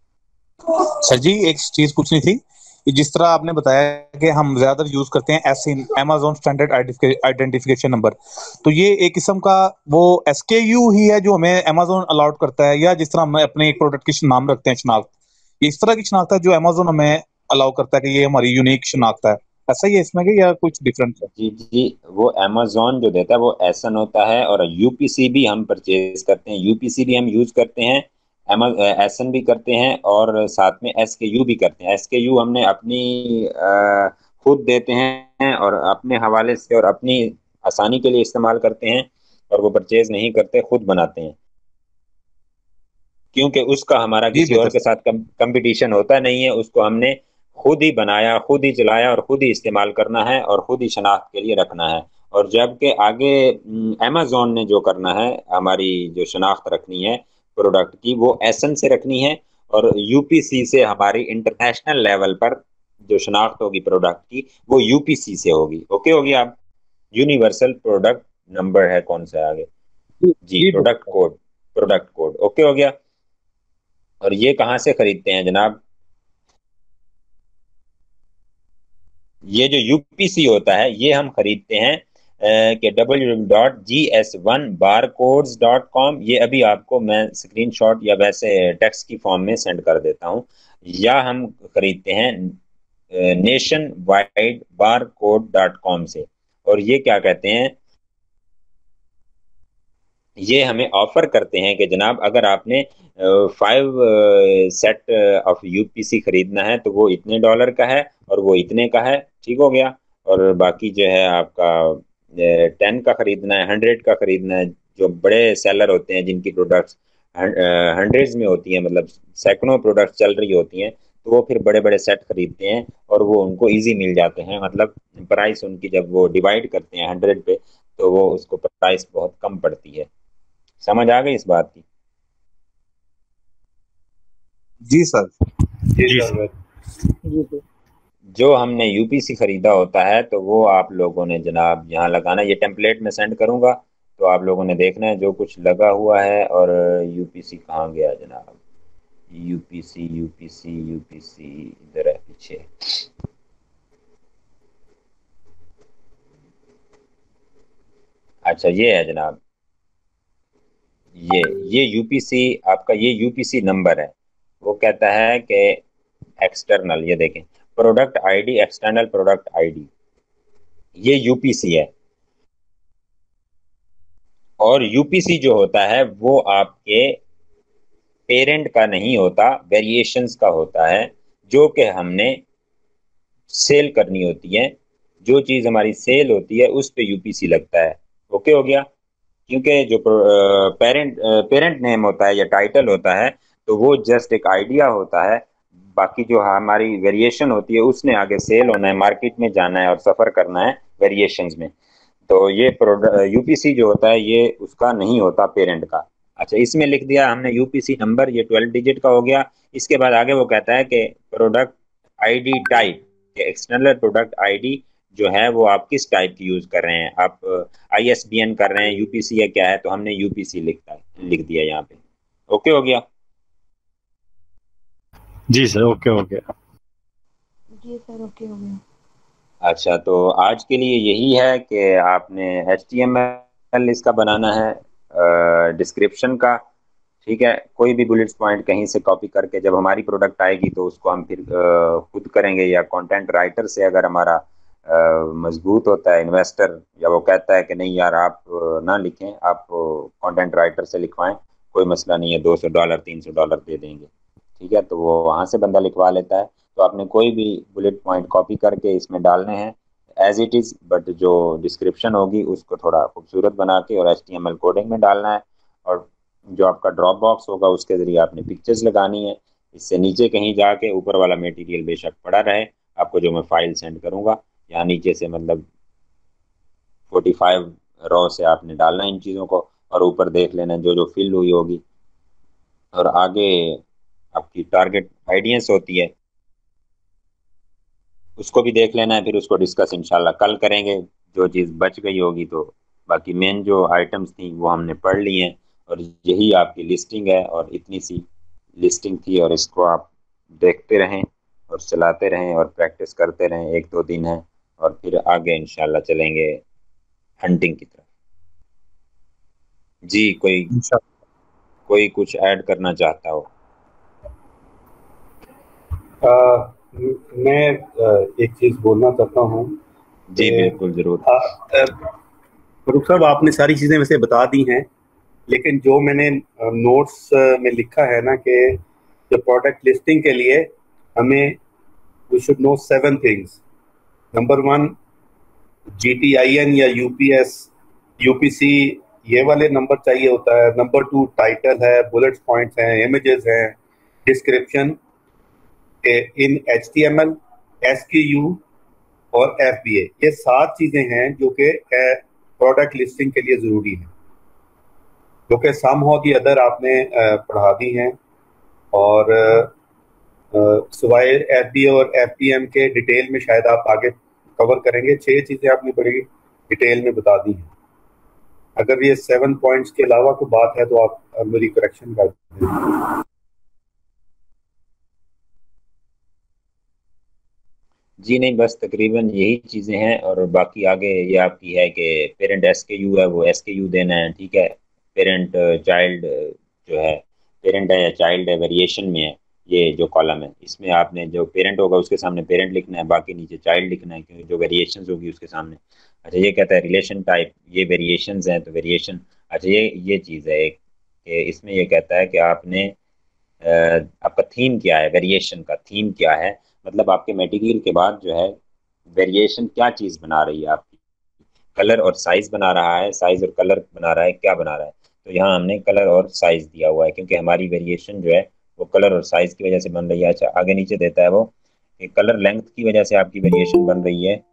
सर जी एक चीज पूछनी थी, जिस तरह आपने बताया कि हम ज्यादातर यूज करते हैं एस इन Amazon स्टैंडर्ड आइडेंटिफिकेशन नंबर, तो ये एक किस्म का वो एस के यू ही है जो हमें Amazon अलाउड करता है, या जिस तरह हम अपने एक प्रोडक्ट की नाम रखते हैं शनाख्त, इस तरह की शनाख्त है जो Amazon हमें अलाउ करता है कि ये हमारी यूनिक शनाख्त है, ऐसा ही है इसमें कि या कुछ डिफरेंट है? जी जी, वो Amazon जो देता है वो एस एन होता है, और यूपीसी भी हम परचेज करते हैं, यूपीसी भी हम यूज करते हैं, एस एन भी करते हैं और साथ में एस के यू भी करते हैं। एस के यू हमने अपनी आ, खुद देते हैं और अपने हवाले से और अपनी आसानी के लिए इस्तेमाल करते हैं, और वो परचेज नहीं करते, खुद बनाते हैं, क्योंकि उसका हमारा किसी और के साथ कंपटीशन होता नहीं है। उसको हमने खुद ही बनाया, खुद ही चलाया और खुद ही इस्तेमाल करना है और खुद ही शनाख्त के लिए रखना है। और जबकि आगे Amazon ने जो करना है, हमारी जो शनाख्त रखनी है प्रोडक्ट की, वो एसन से रखनी है, और यूपीसी से हमारी इंटरनेशनल लेवल पर जो शनाख्त होगी प्रोडक्ट की वो यूपीसी से होगी। ओके हो गया? आप यूनिवर्सल प्रोडक्ट नंबर है कौन सा आगे जी, product code, product code. Okay हो गया? और ये कहाँ से खरीदते हैं जनाब? ये जो यूपीसी होता है ये हम खरीदते हैं कि W W W dot G S one barcodes dot com. ये अभी आपको मैं स्क्रीनशॉट या वैसे टेक्स्ट की फॉर्म में सेंड कर देता हूँ। या हम खरीदते हैं nationwide barcode dot com से। और ये क्या कहते हैं, ये हमें ऑफर करते हैं कि जनाब अगर आपने फाइव सेट ऑफ यूपीसी खरीदना है तो वो इतने डॉलर का है और वो इतने का है, ठीक हो गया। और बाकी जो है आपका टेन का खरीदना है, हंड्रेड का खरीदना है, जो बड़े सेलर होते हैं जिनकी प्रोडक्ट्स हंड्रेड्स में होती हैं, मतलब सैकड़ों प्रोडक्ट्स चल रही होती हैं, तो वो फिर बड़े बड़े सेट खरीदते हैं और वो उनको इजी मिल जाते हैं, मतलब प्राइस उनकी जब वो डिवाइड करते हैं हंड्रेड पे तो वो उसको प्राइस बहुत कम पड़ती है। समझ आ गई इस बात की? जी सर। जी सर। जी सर। जो हमने यूपीसी खरीदा होता है तो वो आप लोगों ने जनाब यहाँ लगाना, ये टेम्पलेट में सेंड करूंगा तो आप लोगों ने देखना है जो कुछ लगा हुआ है। और यूपीसी कहाँ गया जनाब? यूपीसी यूपीसी यूपीसी इधर है पीछे। अच्छा ये है जनाब, ये ये यूपीसी आपका, ये यूपीसी नंबर है। वो कहता है कि एक्सटर्नल, ये देखें product ID, external product ID, ये यूपीसी है। और यूपीसी जो होता है वो आपके पेरेंट का नहीं होता, वेरिएशंस का होता है, जो कि हमने सेल करनी होती है। जो चीज़ हमारी सेल होती है उस पे यूपीसी लगता है। ओके हो गया? क्योंकि जो पेरेंट पेरेंट नेम होता है या टाइटल होता है तो वो जस्ट एक आइडिया होता है, बाकी जो हमारी वेरिएशन होती है उसने आगे सेल होना है, मार्केट में जाना है और सफ़र करना है वेरिएशंस में। तो ये यूपीसी जो होता है ये उसका नहीं होता, पेरेंट का। अच्छा इसमें लिख दिया हमने यूपीसी नंबर, ये ट्वेल्व डिजिट का हो गया। इसके बाद आगे वो कहता है कि product ID type, external product ID जो है वो आप किस टाइप की यूज कर रहे हैं, आप आईएसबीएन कर रहे हैं, यूपीसी है क्या है, तो हमने यूपीसी लिखता है लिख दिया यहाँ पे। ओके हो गया? जी सर ओके हो गया। जी सर ओके हो गया। अच्छा तो आज के लिए यही है कि आपने एच टी एम एल इसका बनाना है डिस्क्रिप्शन का, ठीक है। कोई भी बुलेट्स पॉइंट कहीं से कॉपी करके जब हमारी प्रोडक्ट आएगी तो उसको हम फिर खुद करेंगे, या कंटेंट राइटर से अगर हमारा मजबूत होता है इन्वेस्टर, या वो कहता है कि नहीं यार आप ना लिखें, आप कंटेंट राइटर से लिखवाएं, कोई मसला नहीं है, दो सौ डॉलर तीन सौ डॉलर दे देंगे, ठीक है। तो वो वहाँ से बंदा लिखवा लेता है। तो आपने कोई भी बुलेट पॉइंट कॉपी करके इसमें डालने हैं एज इट इज़, बट जो डिस्क्रिप्शन होगी उसको थोड़ा खूबसूरत बना के और H T M L coding में डालना है। और जो आपका ड्रॉप बॉक्स होगा उसके ज़रिए आपने पिक्चर्स लगानी है। इससे नीचे कहीं जाके ऊपर वाला मटेरियल बेशक पड़ा रहे, आपको जो मैं फाइल सेंड करूँगा यहाँ नीचे से, मतलब फोर्टी फाइव रो से आपने डालना है इन चीज़ों को, और ऊपर देख लेना जो जो फिल हुई होगी। और आगे आपकी टारगेट आइडियंस होती है उसको भी देख लेना है, फिर उसको डिस्कस इंशाल्लाह कल करेंगे। जो चीज़ बच गई होगी तो बाकी मेन जो आइटम्स थी वो हमने पढ़ ली हैं, और यही आपकी लिस्टिंग है। और इतनी सी लिस्टिंग थी, और इसको आप देखते रहें और चलाते रहें और प्रैक्टिस करते रहें, एक दो दिन है और फिर आगे इंशाल्लाह चलेंगे हंटिंग की तरफ। जी कोई कोई कुछ ऐड करना चाहता हो? आ, मैं एक चीज बोलना चाहता हूँ। जी बिल्कुल जरूर। फरूख साहब आपने सारी चीजें वैसे बता दी हैं, लेकिन जो मैंने नोट्स में लिखा है ना कि जो प्रोडक्ट लिस्टिंग के लिए हमें we should know seven things. Number one G T I N या यूपीएस यूपीसी ये वाले नंबर चाहिए होता है। नंबर टू टाइटल है, बुलेट पॉइंट्स हैं, इमेजेस हैं, description in H T M L, S Q U और एफ बी ए। ये सात चीजें हैं जो कि प्रोडक्ट लिस्टिंग के लिए जरूरी है, जो कि सम हो दी अदर आपने पढ़ा दी हैं। और सिवाय एफ बी ए और एफ टी एम के डिटेल में शायद आप आगे कवर करेंगे। छह चीजें आपने बड़ी डिटेल में बता दी हैं। अगर ये सेवन पॉइंट्स के अलावा कोई बात है तो आप मेरी करेक्शन कर दें। जी नहीं, बस तकरीबन यही चीज़ें हैं। और बाकी आगे ये आपकी है कि पेरेंट एस के यू है वो एस के यू देना है, ठीक है। पेरेंट चाइल्ड जो है, पेरेंट है या चाइल्ड है, वेरिएशन में है ये जो कॉलम है, इसमें आपने जो पेरेंट होगा उसके सामने पेरेंट लिखना है, बाकी नीचे चाइल्ड लिखना है, क्योंकि जो वेरिएशंस होगी उसके सामने। अच्छा ये कहता है रिलेशन टाइप, ये वेरिएशंस हैं तो वेरिएशन अच्छा ये ये चीज़ है एक कि इसमें ये कहता है कि आपने अ, आपका थीम क्या है, वेरिएशन का थीम क्या है, मतलब आपके मटेरियल के बाद जो है वेरिएशन क्या चीज़ बना रही है आपकी, कलर और साइज बना रहा है, साइज और कलर बना रहा है, क्या बना रहा है। तो यहाँ हमने कलर और साइज दिया हुआ है क्योंकि हमारी वेरिएशन जो है वो कलर और साइज की वजह से बन रही है। अच्छा आगे नीचे देता है वो कि कलर लेंथ की वजह से आपकी वेरिएशन बन रही है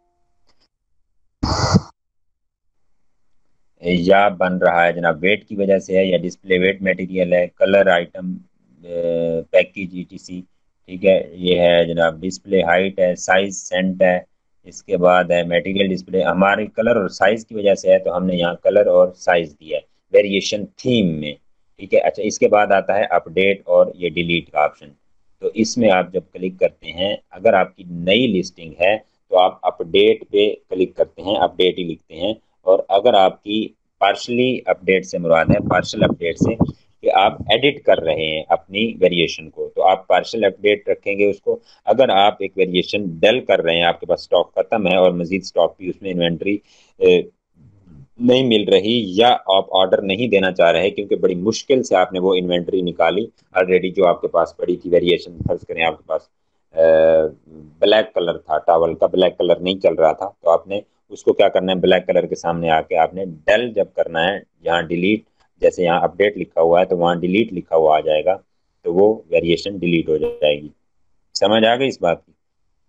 या बन रहा है जनाब वेट की वजह से है, या डिस्प्ले वेट मटेरियल है, कलर आइटम पैकेज ईटीसी, ठीक है। ये है जनाब डिस्प्ले हाइट है, साइज सेंट है, इसके बाद है मटेरियल डिस्प्ले। हमारे कलर और साइज की वजह से है तो हमने यहाँ कलर और साइज दिया है वेरिएशन थीम में, ठीक है। अच्छा इसके बाद आता है अपडेट और ये डिलीट का ऑप्शन। तो इसमें आप जब क्लिक करते हैं, अगर आपकी नई लिस्टिंग है तो आप अपडेट पे क्लिक करते हैं, अपडेट ही लिखते हैं। और अगर आपकी पार्शली अपडेट से मुराद है, पार्शल अपडेट से कि आप एडिट कर रहे हैं अपनी वेरिएशन को, तो आप पार्शल अपडेट रखेंगे उसको। अगर आप एक वेरिएशन डल कर रहे हैं, आपके पास स्टॉक खत्म है और मजीद स्टॉक भी उसमें इन्वेंट्री नहीं मिल रही, या आप ऑर्डर नहीं देना चाह रहे क्योंकि बड़ी मुश्किल से आपने वो इन्वेंट्री निकाली ऑलरेडी जो आपके पास पड़ी थी, वेरिएशन फर्ज करें आपके पास ब्लैक कलर था, टॉवल का ब्लैक कलर नहीं चल रहा था, तो आपने उसको क्या करना है, ब्लैक कलर के सामने आके आपने डल जब करना है, यहाँ डिलीट, जैसे यहाँ अपडेट लिखा हुआ है तो वहाँ डिलीट लिखा हुआ आ जाएगा, तो वो वेरिएशन डिलीट हो जाएगी। समझ आ गई इस बात की?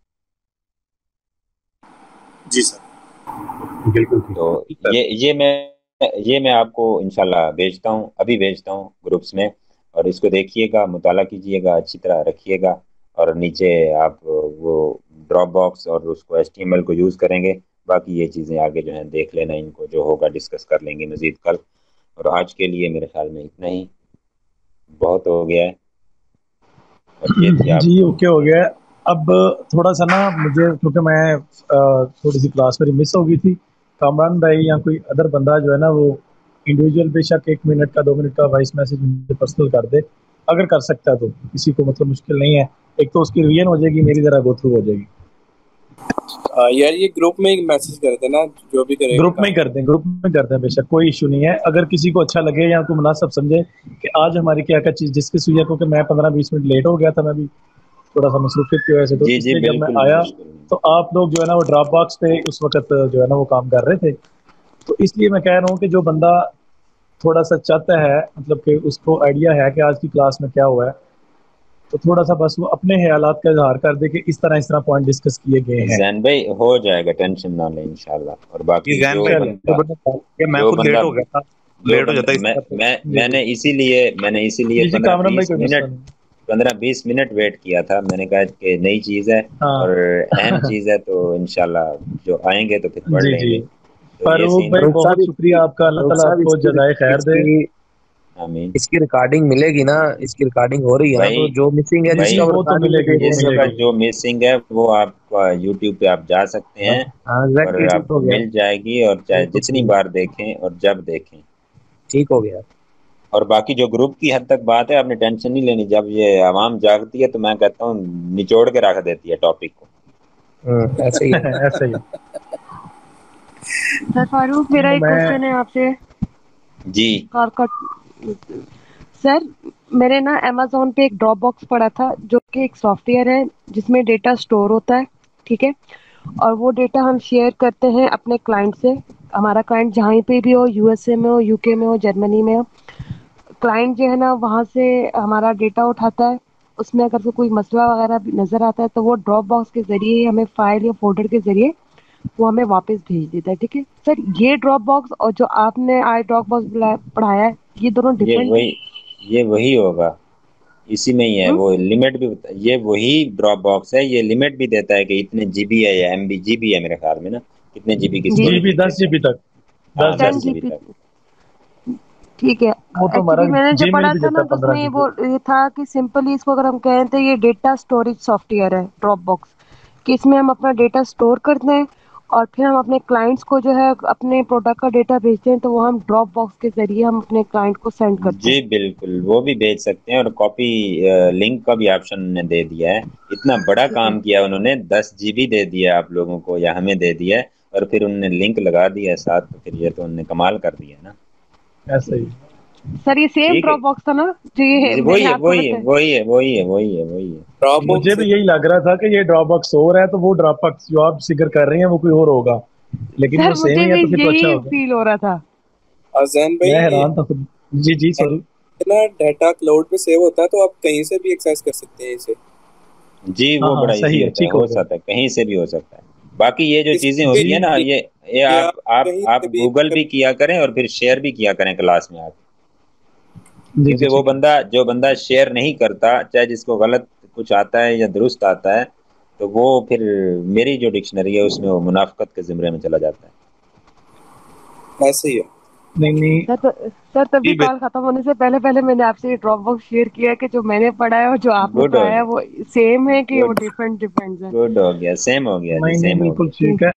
जी सर बिल्कुल। तो ये ये मैं ये मैं आपको इंशाल्लाह भेजता हूँ, अभी भेजता हूँ ग्रुप्स में, और इसको देखिएगा, मुताला कीजिएगा, अच्छी तरह रखिएगा। और नीचे आप वो ड्रॉप बॉक्स और उसको एच टी एम एल को यूज़ करेंगे। बाकी ये चीज़ें आगे जो है देख लेना, इनको जो होगा डिस्कस कर लेंगे मज़ीद कल। और आज के लिए मेरे ख्याल में इतना ही बहुत हो गया है। और ये थी आप जी ओके हो गया। अब थोड़ा सा ना मुझे, क्योंकि मैं थोड़ी सी क्लास मेरी मिस हो गई थी, कामरान भाई या कोई अदर बंदा जो है ना वो इंडिविजुअल बेशक एक मिनट का दो मिनट का वॉइस मैसेज मुझे पर्सनल कर दे, अगर कर सकता है तो, किसी को मतलब मुश्किल नहीं है। एक तो उसकी रिवीजन हो जाएगी, मेरी जरा गो थ्रू हो जाएगी। आ, यार ये ग्रुप में एक मैसेज कर देना, जो भी करेगा ग्रुप में ही कर दें, ग्रुप में करते हैं बेशक, कोई इशू नहीं है। अगर किसी को अच्छा लगे या कोई मुनासिब समझे कि आज हमारी क्या क्या चीज़ डिस्कस हुई है, क्योंकि मैं पंद्रह बीस मिनट लेट हो गया था, मैं भी थोड़ा सा मसरूफियत की वजह से, तो जी जी इसलिए जब मैं बिल्कुल आया बिल्कुल। तो आप लोग जो है ना वो ड्रॉप बॉक्स पे उस वक्त जो है ना वो काम कर रहे थे। तो इसलिए मैं कह रहा हूँ कि जो बंदा थोड़ा सा चाहता है, मतलब कि उसको आइडिया है कि आज की क्लास में क्या हुआ है, तो थोड़ा सा बस वो अपने ख्यालात का इजहार कर दे कि इस तरह इस तरह पॉइंट डिस्कस किए गए हैं। जैन भाई हो जाएगा, टेंशन ना लें इंशाल्लाह। और बाकी जैन जो भाई बंदा मैं जो खुद लेट बंदा हो गया था, जो लेट हो बंदा जाता है मैं इस मैं मैंने इसीलिए मैंने इसीलिए जी जी पंद्रह कामरान भाई बीस कोई मसला मिनट नहीं। पंद्रह बीस मिनट वेट किया था। मैंने कहा कि नई चीज़ है हाँ और अहम चीज़ है, तो इंशाल्लाह जो आएंगे तो फिर पढ़ जी जी लेंगे। तो ये फारूक सीन भाई है। बहुत शुक्रिया आपका, अल्लाह फारूक ताला साहब आपको इसकी जज़ाए खैर दे। इसकी आमीन इसकी रिकॉर्डिंग मिलेगी ना, इसकी रिकॉर्डिंग हो रही है ना, भाई तो जो मिसिंग है जी भाई जी जिसका वो वो तो रिकॉर्डिंग में मिलेगी, वो देखने इसका मिलेगी। जो मिसिंग है वो आप यूट्यूब पे आप जा सकते हैं हाँ और एग्जैक्टली, ठीक हो आपको गया, मिल जाएगी, और चाहे बिल्कुल जितनी सही, बार देखें और जब देखें। ठीक हो गया। और बाकी जो ग्रुप की हद तक बात है, आपने टेंशन नहीं लेनी। जब ये आवाम जागती है तो मैं कहता हूँ निचोड़ के रख देती है टॉपिक को। हम्म, ऐसे ही है। ऐसा ही। सर फारूक मेरा एक मैं क्वेश्चन है आपसे। जी कॉल कट। सर मेरे ना अमेजोन पे एक ड्रॉप बॉक्स पड़ा था, जो कि एक सॉफ्टवेयर है जिसमें डेटा स्टोर होता है, ठीक है। और वो डेटा हम शेयर करते हैं अपने क्लाइंट से। हमारा क्लाइंट जहाँ पे भी हो, यूएसए में हो, यूके में हो, जर्मनी में हो, क्लाइंट जो है ना वहाँ से हमारा डेटा उठाता है। उसमें अगर तो कोई मसला वगैरह भी नज़र आता है तो वो ड्रॉप बॉक्स के ज़रिए हमें फाइल या फोल्डर के ज़रिए वो हमें वापस भेज देता है, ठीक है। सर ये ड्रॉप बॉक्स और जो आपने आई ड्रॉप बॉक्स पढ़ाया है, ये दोनों ये डिफरेंट है? वही ये वही होगा, इसी में ही है। हुँ? वो लिमिट भी, ये वही ड्रॉप बॉक्स है, ये लिमिट भी देता है कि इतने जीबी है या एमबी, जीबी है मेरे ख्याल में ना, कितने जीबी की जी स्टोरेज जीबी दस जीबी तक, हाँ दस टेन दस जीबी जीबी तक। ठीक है। वो तो हमारा एक्चुअली मैंने जो जीमेल पढ़ा भी था देता ना है तो पंद्रह उसमें जीबी। वो ये था कि सिंपली इसको अगर हम कहें तो ये डेटा स्टोरेज सॉफ्टवेयर है ड्रॉप बॉक्स, कि इसमें हम अपना डेटा स्टोर करते हैं और फिर हम अपने क्लाइंट्स को जो है अपने प्रोडक्ट का डेटा भेजते हैं, तो वो हम ड्रॉप बॉक्स के ज़रिए हम अपने क्लाइंट को सेंड करते जी हैं। बिल्कुल, वो भी भेज सकते हैं। और कॉपी लिंक का भी ऑप्शन उन्होंने दे दिया है। इतना बड़ा ठीक है। काम किया उन्होंने, दस जीबी दे दिया आप लोगों को या हमें दे दिया है, और फिर उन्होंने लिंक लगा दिया है साथ, तो फिर ये तो उन्होंने कमाल कर दिया है ना। ऐसा ही। सर ये सेम ठीक है। ड्रॉप बॉक्स था ना जो ये वही मैंने है आपको वही है बताया? वही है वही है वही है वही है ड्रॉप मुझे भी यही लग रहा था कि ये ड्रॉप बॉक्स हो रहा है, तो वो ड्रॉप बॉक्स जो आप जिक्र कर रहे हैं वो कोई और होगा, लेकिन सर वो सेम मुझे ही है भी तो फिर तो अच्छा यही होगा। फील हो रहा था। अजैन भाई मैं हैरान था खुद। जी जी सॉरी। ना डाटा क्लाउड पे सेव होता है तो आप कहीं से भी एक्सेस कर सकते हैं इसे। जी हाँ वो हाँ बड़ा सही इजी है, होता है, ठीक हो हो गया। सकता है कहीं से भी हो सकता है। बाकी ये जो इस चीजें होती है ना, ये ये ये ये आप आप आप कहीं आप से भी गूगल भी किया करें और फिर शेयर भी किया करें क्लास में आप, जी जी क्योंकि वो ठीक है। बंदा जो बंदा शेयर नहीं करता, चाहे जिसको गलत कुछ आता है या दुरुस्त आता है, तो वो फिर मेरी जो डिक्शनरी है उसमें वो मुनाफकत के ज़िम्रे में चला जाता है। ऐसे ही है। नहीं नहीं सर तो, सर तभी जी, कॉल खत्म होने से पहले पहले मैंने आपसे ये ड्रॉप बॉक्स शेयर किया कि जो मैंने पढ़ा है और जो आपने गुड हो पढ़ा है गया, वो सेम है कि वो गुड डिफरेंट डिफरेंट है। गुड हो गया, सेम हो गया जी, नहीं नहीं सेम हो बिल्कुल गया। ठीक है।